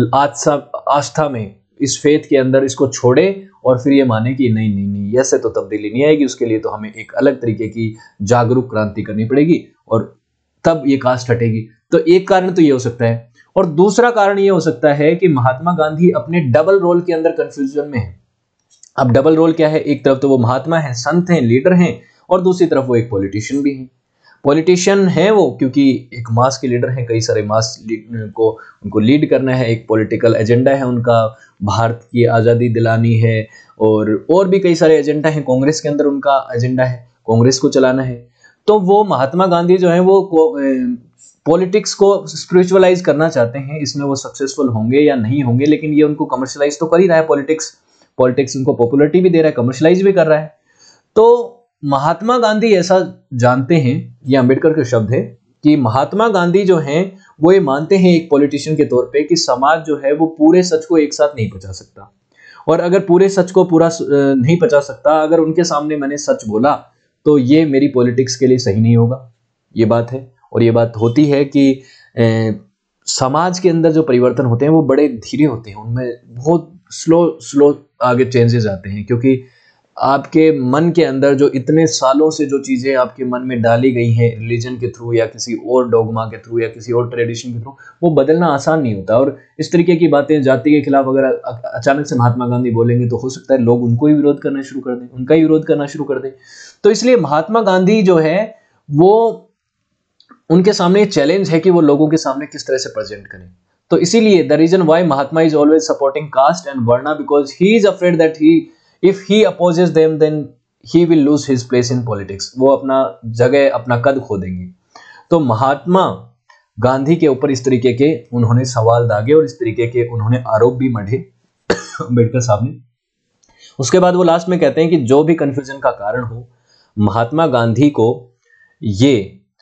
Speaker 1: आस्था में, इस फेथ के अंदर इसको छोड़े और फिर ये माने कि नहीं नहीं नहीं, ऐसे तो तब्दीली नहीं आएगी, उसके लिए तो हमें एक अलग तरीके की जागरूक क्रांति करनी पड़ेगी और तब ये कास्ट हटेगी। तो एक कारण तो ये हो सकता है, और दूसरा कारण ये हो सकता है कि महात्मा गांधी अपने डबल रोल के अंदर कंफ्यूजन में है। अब डबल रोल क्या है, एक तरफ तो वो महात्मा है, संत हैं, लीडर हैं, और दूसरी तरफ वो एक पॉलिटिशियन भी है। पॉलिटिशियन है वो क्योंकि एक मास के लीडर हैं, कई सारे मास को उनको लीड करना है, एक पॉलिटिकल एजेंडा है उनका, भारत की आज़ादी दिलानी है, और भी कई सारे एजेंडा हैं। कांग्रेस के अंदर उनका एजेंडा है, कांग्रेस को चलाना है। तो वो महात्मा गांधी जो है वो पॉलिटिक्स को स्पिरिचुअलाइज करना चाहते हैं। इसमें वो सक्सेसफुल होंगे या नहीं होंगे, लेकिन ये उनको कमर्शलाइज तो कर ही रहा है। पॉलिटिक्स उनको पॉपुलरिटी भी दे रहा है, कमर्शलाइज भी कर रहा है। तो महात्मा गांधी ऐसा जानते हैं, ये अंबेडकर के शब्द है, कि महात्मा गांधी जो हैं वो ये मानते हैं एक पॉलिटिशियन के तौर पे कि समाज जो है वो पूरे सच को एक साथ नहीं पचा सकता, और अगर पूरे सच को पूरा नहीं पचा सकता, अगर उनके सामने मैंने सच बोला तो ये मेरी पॉलिटिक्स के लिए सही नहीं होगा। ये बात है, और ये बात होती है कि समाज के अंदर जो परिवर्तन होते हैं वो बड़े धीरे होते हैं, उनमें बहुत स्लो आगे चेंजेस आते हैं, क्योंकि आपके मन के अंदर जो इतने सालों से जो चीज़ें आपके मन में डाली गई हैं रिलीजन के थ्रू या किसी और डोगमा के थ्रू या किसी और ट्रेडिशन के थ्रू, वो बदलना आसान नहीं होता। और इस तरीके की बातें जाति के खिलाफ अगर अचानक से महात्मा गांधी बोलेंगे तो हो सकता है लोग उनको ही विरोध करना शुरू कर दें, उनका ही विरोध करना शुरू कर दें। तो इसलिए महात्मा गांधी जो है वो, उनके सामने चैलेंज है कि वो लोगों के सामने किस तरह से प्रेजेंट करें। तो इसीलिए the reason why Mahatma is always supporting caste and varna, because he is afraid that if he opposes them then he will lose his place in politics, वो अपना जगह, अपना कद खो देंगे। तो महात्मा गांधी के ऊपर इस तरीके के उन्होंने सवाल दागे और इस तरीके के उन्होंने आरोप भी मढ़े अंबेडकर साहब ने। उसके बाद वो लास्ट में कहते हैं कि जो भी कंफ्यूजन का कारण हो, महात्मा गांधी को ये,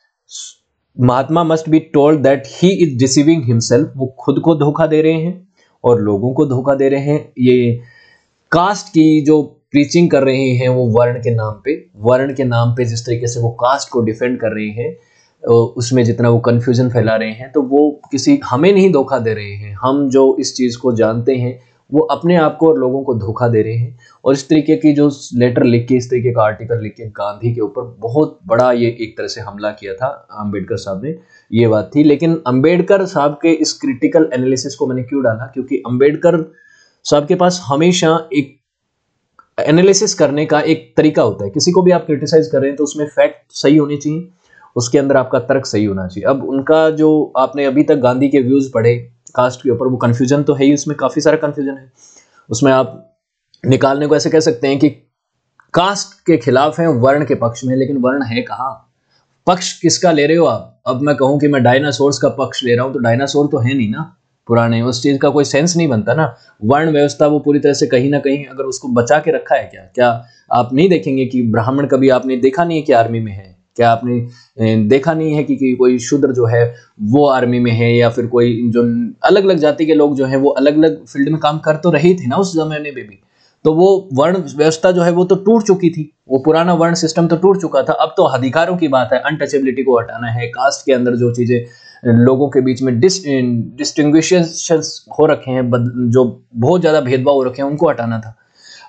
Speaker 1: Mahatma must be told that he is deceiving himself, वो खुद को धोखा दे रहे हैं और लोगों को धोखा दे रहे हैं। ये कास्ट की जो प्रीचिंग कर रहे हैं वो वर्ण के नाम पे जिस तरीके से वो कास्ट को डिफेंड कर रहे हैं, उसमें जितना वो कंफ्यूजन फैला रहे हैं, तो वो किसी, हमें नहीं धोखा दे रहे हैं। हम जो इस चीज़ को जानते हैं वो अपने आप को और लोगों को धोखा दे रहे हैं। और इस तरीके की जो लेटर लिख के, इस तरीके का आर्टिकल लिख के गांधी के ऊपर बहुत बड़ा ये एक तरह से हमला किया था अंबेडकर साहब ने, ये बात थी। लेकिन अंबेडकर साहब के इस क्रिटिकल एनालिसिस को मैंने क्यों डाला, क्योंकि अंबेडकर साहब के पास हमेशा एक एनालिसिस करने का एक तरीका होता है। किसी को भी आप क्रिटिसाइज कर रहे हैं तो उसमें फैक्ट सही होने चाहिए, उसके अंदर आपका तर्क सही होना चाहिए। अब उनका जो आपने अभी तक गांधी के व्यूज पढ़े कास्ट के ऊपर, वो कन्फ्यूजन तो है ही, उसमें काफी सारा कन्फ्यूजन है। उसमें आप निकालने को ऐसे कह सकते हैं कि कास्ट के खिलाफ है, वर्ण के पक्ष में, लेकिन वर्ण है कहाँ, पक्ष किसका ले रहे हो आप। अब मैं कहूं कि मैं डायनासोर्स का पक्ष ले रहा हूं तो डायनासोर तो है नहीं ना, पुराने, उस चीज का कोई सेंस नहीं बनता ना। वर्ण व्यवस्था वो पूरी तरह से कहीं ना कहीं अगर उसको बचा के रखा है, क्या आप नहीं देखेंगे कि ब्राह्मण कभी आपने देखा नहीं है कि आर्मी में है, क्या आपने देखा नहीं है कि कोई शूद्र जो है वो आर्मी में है, या फिर कोई जो अलग अलग जाति के लोग जो है वो अलग अलग फील्ड में काम कर तो रही थी ना उस जमाने में भी। तो वो वर्ण व्यवस्था जो है वो तो टूट चुकी थी, वो पुराना वर्ण सिस्टम तो टूट चुका था। अब तो अधिकारों की बात है, अनटचेबिलिटी को हटाना है, कास्ट के अंदर जो चीजें लोगों के बीच में डिस्टिंग्विशेशंस हो रखे हैं, जो बहुत ज्यादा भेदभाव हो रखे हैं, उनको हटाना था।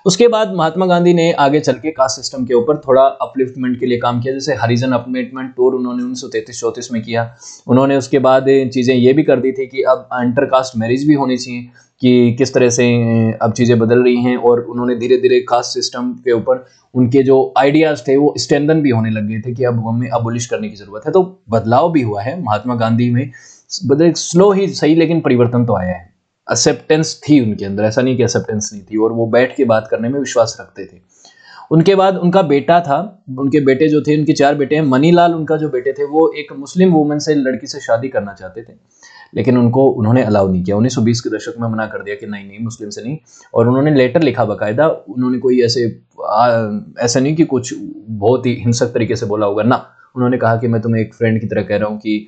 Speaker 1: उसके बाद महात्मा गांधी ने आगे चल के कास्ट सिस्टम के ऊपर थोड़ा अपलिफ्टमेंट के लिए काम किया, जैसे हरिजन अपलिफ्टमेंट टूर उन्होंने 1933-34 में किया। उन्होंने उसके बाद चीज़ें ये भी कर दी थी कि अब इंटर कास्ट मैरिज भी होनी चाहिए, कि किस तरह से अब चीज़ें बदल रही हैं, और उन्होंने धीरे धीरे कास्ट सिस्टम के ऊपर उनके जो आइडियाज़ थे वो स्ट्रेंथन भी होने लग गए थे कि अब हमें अबोलिश करने की ज़रूरत है। तो बदलाव भी हुआ है महात्मा गांधी में, स्लो ही सही लेकिन परिवर्तन तो आया है। एक्सेप्टेंस थी उनके अंदर, ऐसा नहीं कि एक्सेप्टेंस नहीं थी, और वो बैठ के बात करने में विश्वास रखते थे। उनके बाद उनका बेटा था, उनके बेटे जो थे, उनके 4 बेटे हैं। मनीलाल उनका जो बेटे थे वो एक मुस्लिम वुमन से, लड़की से शादी करना चाहते थे, लेकिन उन्होंने अलाउ नहीं किया। 1920 के दशक में मना कर दिया कि नहीं नहीं, मुस्लिम से नहीं। और उन्होंने लेटर लिखा बाकायदा, उन्होंने कोई ऐसा नहीं कि कुछ बहुत ही हिंसक तरीके से बोला होगा ना, उन्होंने कहा कि मैं तुम्हें एक फ्रेंड की तरह कह रहा हूँ कि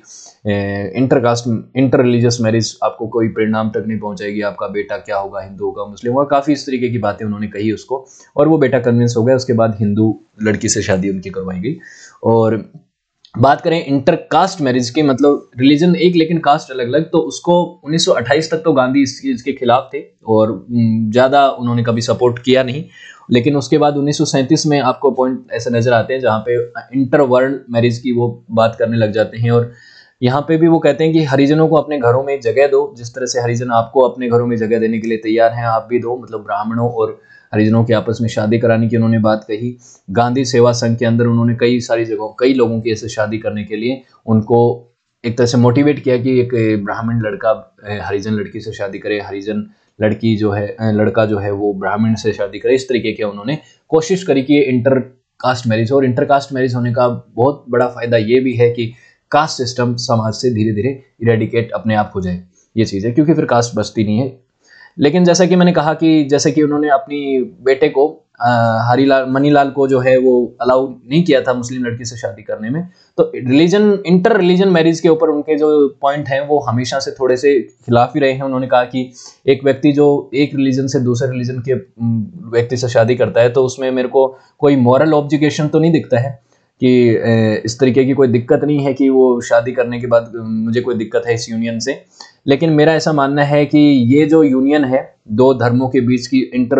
Speaker 1: इंटर रिलीजियस मैरिज आपको कोई परिणाम तक नहीं पहुंचाएगी, आपका बेटा क्या होगा, हिंदू होगा, मुस्लिम होगा, काफ़ी इस तरीके की बातें उन्होंने कही उसको, और वो बेटा कन्विंस हो गया। उसके बाद हिंदू लड़की से शादी उनकी करवाई गई। और बात करें इंटर कास्ट मैरिज की, मतलब रिलीजन एक लेकिन कास्ट अलग अलग, तो उसको 1928 तक तो गांधी इसके खिलाफ थे और ज़्यादा उन्होंने कभी सपोर्ट किया नहीं। लेकिन उसके बाद 1937 में आपको पॉइंट ऐसे नजर आते हैं जहाँ पे इंटर वर्ण मैरिज की वो बात करने लग जाते हैं, और यहाँ पे भी वो कहते हैं कि हरिजनों को अपने घरों में जगह दो, जिस तरह से हरिजन आपको अपने घरों में जगह देने के लिए तैयार हैं, आप भी दो। मतलब ब्राह्मणों और हरिजनों के आपस में शादी कराने की उन्होंने बात कही। गांधी सेवा संघ के अंदर उन्होंने कई सारी जगहों, कई लोगों की ऐसे शादी करने के लिए उनको एक तरह से मोटिवेट किया कि एक ब्राह्मण लड़का हरिजन लड़की से शादी करे, हरिजन लड़की जो है, लड़का जो है वो ब्राह्मण से शादी करे। इस तरीके के उन्होंने कोशिश करी कि इंटर कास्ट मैरिज, और इंटर कास्ट मैरिज होने का बहुत बड़ा फायदा ये भी है कि कास्ट सिस्टम समाज से धीरे धीरे इरेडिकेट अपने आप हो जाए, ये चीज़ है, क्योंकि फिर कास्ट बचती नहीं है। लेकिन जैसा कि मैंने कहा कि जैसे कि उन्होंने अपनी बेटे को मनीलाल को जो है वो अलाउ नहीं किया था मुस्लिम लड़की से शादी करने में, तो इंटर रिलीजन मैरिज के ऊपर उनके जो पॉइंट हैं वो हमेशा से थोड़े से खिलाफ ही रहे हैं। उन्होंने कहा कि एक व्यक्ति जो एक रिलीजन से दूसरे रिलीजन के व्यक्ति से शादी करता है तो उसमें मेरे को कोई मॉरल ऑब्लिगेशन तो नहीं दिखता है, कि इस तरीके की कोई दिक्कत नहीं है कि वो शादी करने के बाद मुझे कोई दिक्कत है इस यूनियन से। लेकिन मेरा ऐसा मानना है कि ये जो यूनियन है दो धर्मों के बीच की, इंटर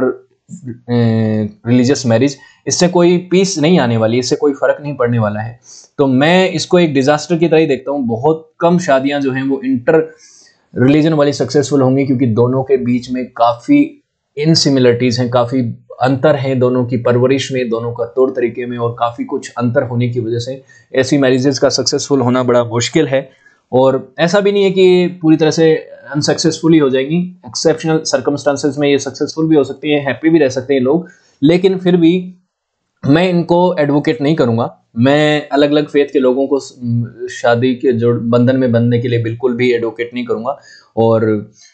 Speaker 1: रिलीजियस मैरिज, इससे कोई पीस नहीं आने वाली, इससे कोई फर्क नहीं पड़ने वाला है। तो मैं इसको एक डिजास्टर की तरह ही देखता हूँ। बहुत कम शादियां जो हैं वो इंटर रिलीजन वाली सक्सेसफुल होंगी, क्योंकि दोनों के बीच में काफ़ी इनसिमिलरिटीज़ हैं, काफ़ी अंतर है दोनों की परवरिश में, दोनों का तौर तरीके में, और काफ़ी कुछ अंतर होने की वजह से ऐसी मैरिजेस का सक्सेसफुल होना बड़ा मुश्किल है। और ऐसा भी नहीं है कि पूरी तरह से अनसक्सेसफुल ही हो जाएंगी, एक्सेप्शनल सर्कमस्टांसेस में ये सक्सेसफुल भी हो सकती है, हैप्पी भी रह सकते हैं लोग। लेकिन फिर भी मैं इनको एडवोकेट नहीं करूंगा। मैं अलग अलग फेथ के लोगों को शादी के जो बंधन में बंधने के लिए बिल्कुल भी एडवोकेट नहीं करूंगा, और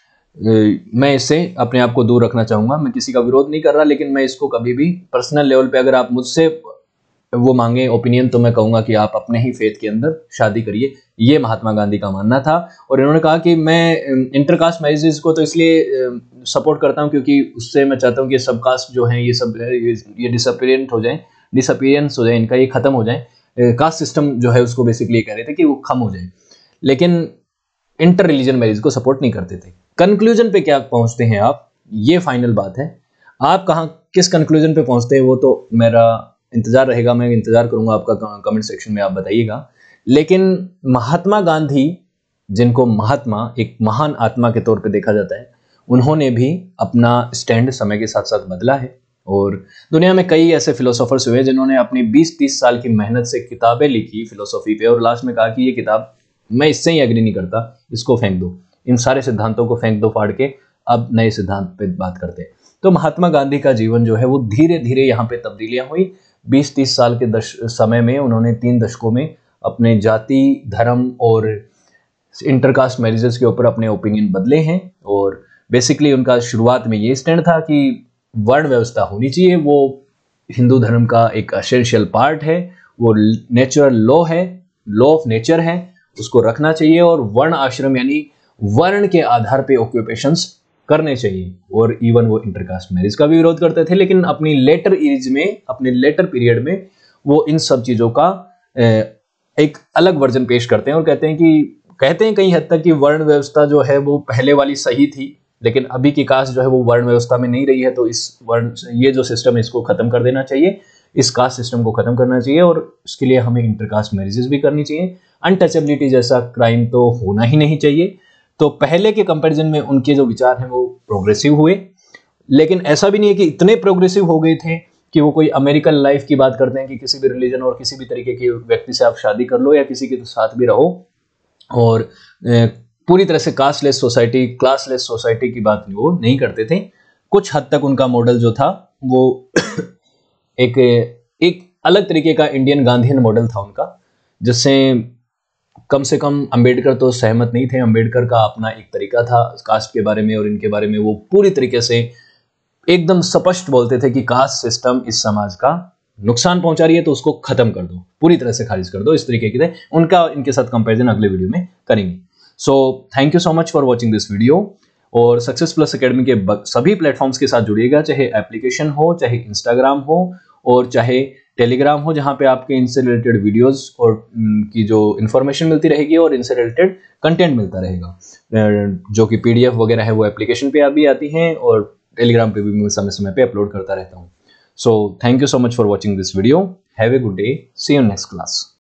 Speaker 1: मैं इससे अपने आप को दूर रखना चाहूंगा। मैं किसी का विरोध नहीं कर रहा, लेकिन मैं इसको कभी भी पर्सनल लेवल पे अगर आप मुझसे वो मांगे ओपिनियन, तो मैं कहूंगा कि आप अपने ही फेथ के अंदर शादी करिए। ये महात्मा गांधी का मानना था। और इन्होंने कहा कि मैं इंटरकास्ट मैरिजेस को तो इसलिए सपोर्ट करता हूं क्योंकि उससे मैं चाहता हूं कि सब कास्ट जो हैं ये सब ये डिसअपीयरेंस हो जाए, इनका ये खत्म हो जाए। कास्ट सिस्टम जो है उसको बेसिकली ये कह रहे थे कि वो खत्म हो जाए, लेकिन इंटर रिलीजन मैरिज को सपोर्ट नहीं करते थे। कंक्लूजन पे क्या पहुंचते हैं आप, ये फाइनल बात है। आप कहाँ किस कंक्लूजन पे पहुंचते हैं वो तो मेरा इंतजार रहेगा, मैं इंतजार करूंगा आपका, कमेंट सेक्शन में आप बताइएगा। लेकिन महात्मा गांधी, जिनको महात्मा एक महान आत्मा के तौर पे देखा जाता है, उन्होंने भी अपना स्टैंड समय के साथ साथ बदला है। और दुनिया में कई ऐसे फिलोसोफर्स हुए जिन्होंने अपनी 20-30 साल की मेहनत से किताबें लिखी फिलोसॉफी पे, और लास्ट में कहा कि ये किताब मैं इससे ही एग्री नहीं करता, इसको फेंक दो, इन सारे सिद्धांतों को फेंक दो फाड़ के, अब नए सिद्धांत पे बात करते हैं। तो महात्मा गांधी का जीवन जो है वो धीरे धीरे यहाँ पे तब्दीलियां हुई। 20-30 साल के समय में उन्होंने 3 दशकों में अपने जाति, धर्म और इंटरकास्ट मैरिजेस के ऊपर अपने ओपिनियन बदले हैं। और बेसिकली उनका शुरुआत में ये स्टैंड था कि वर्ण व्यवस्था होनी चाहिए, वो हिंदू धर्म का एक एसेंशियल पार्ट है, वो नेचुरल लॉ है, लॉ ऑफ नेचर है, उसको रखना चाहिए। और वर्ण आश्रम यानी वर्ण के आधार पे ऑक्यूपेशंस करने चाहिए। और इवन वो इंटरकास्ट मैरिज का भी विरोध करते थे, लेकिन अपनी लेटर एज में, अपने लेटर पीरियड में वो इन सब चीजों का एक अलग वर्जन पेश करते हैं और कहते हैं कई हद तक कि वर्ण व्यवस्था जो है वो पहले वाली सही थी, लेकिन अभी की कास्ट जो है वो वर्ण व्यवस्था में नहीं रही है, तो इस वर्ण ये जो सिस्टम है इसको खत्म कर देना चाहिए, इस कास्ट सिस्टम को खत्म करना चाहिए, और उसके लिए हमें इंटरकास्ट मैरिजेस भी करनी चाहिए। अनटचेबिलिटी जैसा क्राइम तो होना ही नहीं चाहिए। तो पहले के कंपैरिजन में उनके जो विचार हैं वो प्रोग्रेसिव हुए, लेकिन ऐसा भी नहीं है कि इतने प्रोग्रेसिव हो गए थे कि वो कोई अमेरिकन लाइफ की बात करते हैं कि किसी भी रिलीजन और किसी भी तरीके के व्यक्ति से आप शादी कर लो या किसी के साथ भी रहो, और पूरी तरह से कास्टलेस सोसाइटी, क्लासलेस सोसाइटी की बात वो नहीं करते थे। कुछ हद तक उनका मॉडल जो था वो एक अलग तरीके का इंडियन गांधीयन मॉडल था उनका, जिससे कम से कम अंबेडकर तो सहमत नहीं थे। अंबेडकर का अपना एक तरीका था कास्ट के बारे में और इनके बारे में, वो पूरी तरीके से एकदम स्पष्ट बोलते थे कि कास्ट सिस्टम इस समाज का नुकसान पहुंचा रही है, तो उसको खत्म कर दो, पूरी तरह से खारिज कर दो, इस तरीके के थे उनका। इनके साथ कंपैरिजन अगले वीडियो में करेंगे। So thank you so much for watching this video, और सक्सेस प्लस अकेडमी के सभी प्लेटफॉर्म्स के साथ जुड़िएगा, चाहे एप्लीकेशन हो, चाहे इंस्टाग्राम हो, और चाहे टेलीग्राम हो, जहां पे आपके इनसे रिलेटेड वीडियोस और की जो इन्फॉर्मेशन मिलती रहेगी और इनसे रिलेटेड कंटेंट मिलता रहेगा, जो कि पीडीएफ वगैरह है वो एप्लीकेशन पे भी आती हैं, और टेलीग्राम पे भी मैं समय समय पे अपलोड करता रहता हूँ। So thank you so much for watching this video. Have a good day, see you next class.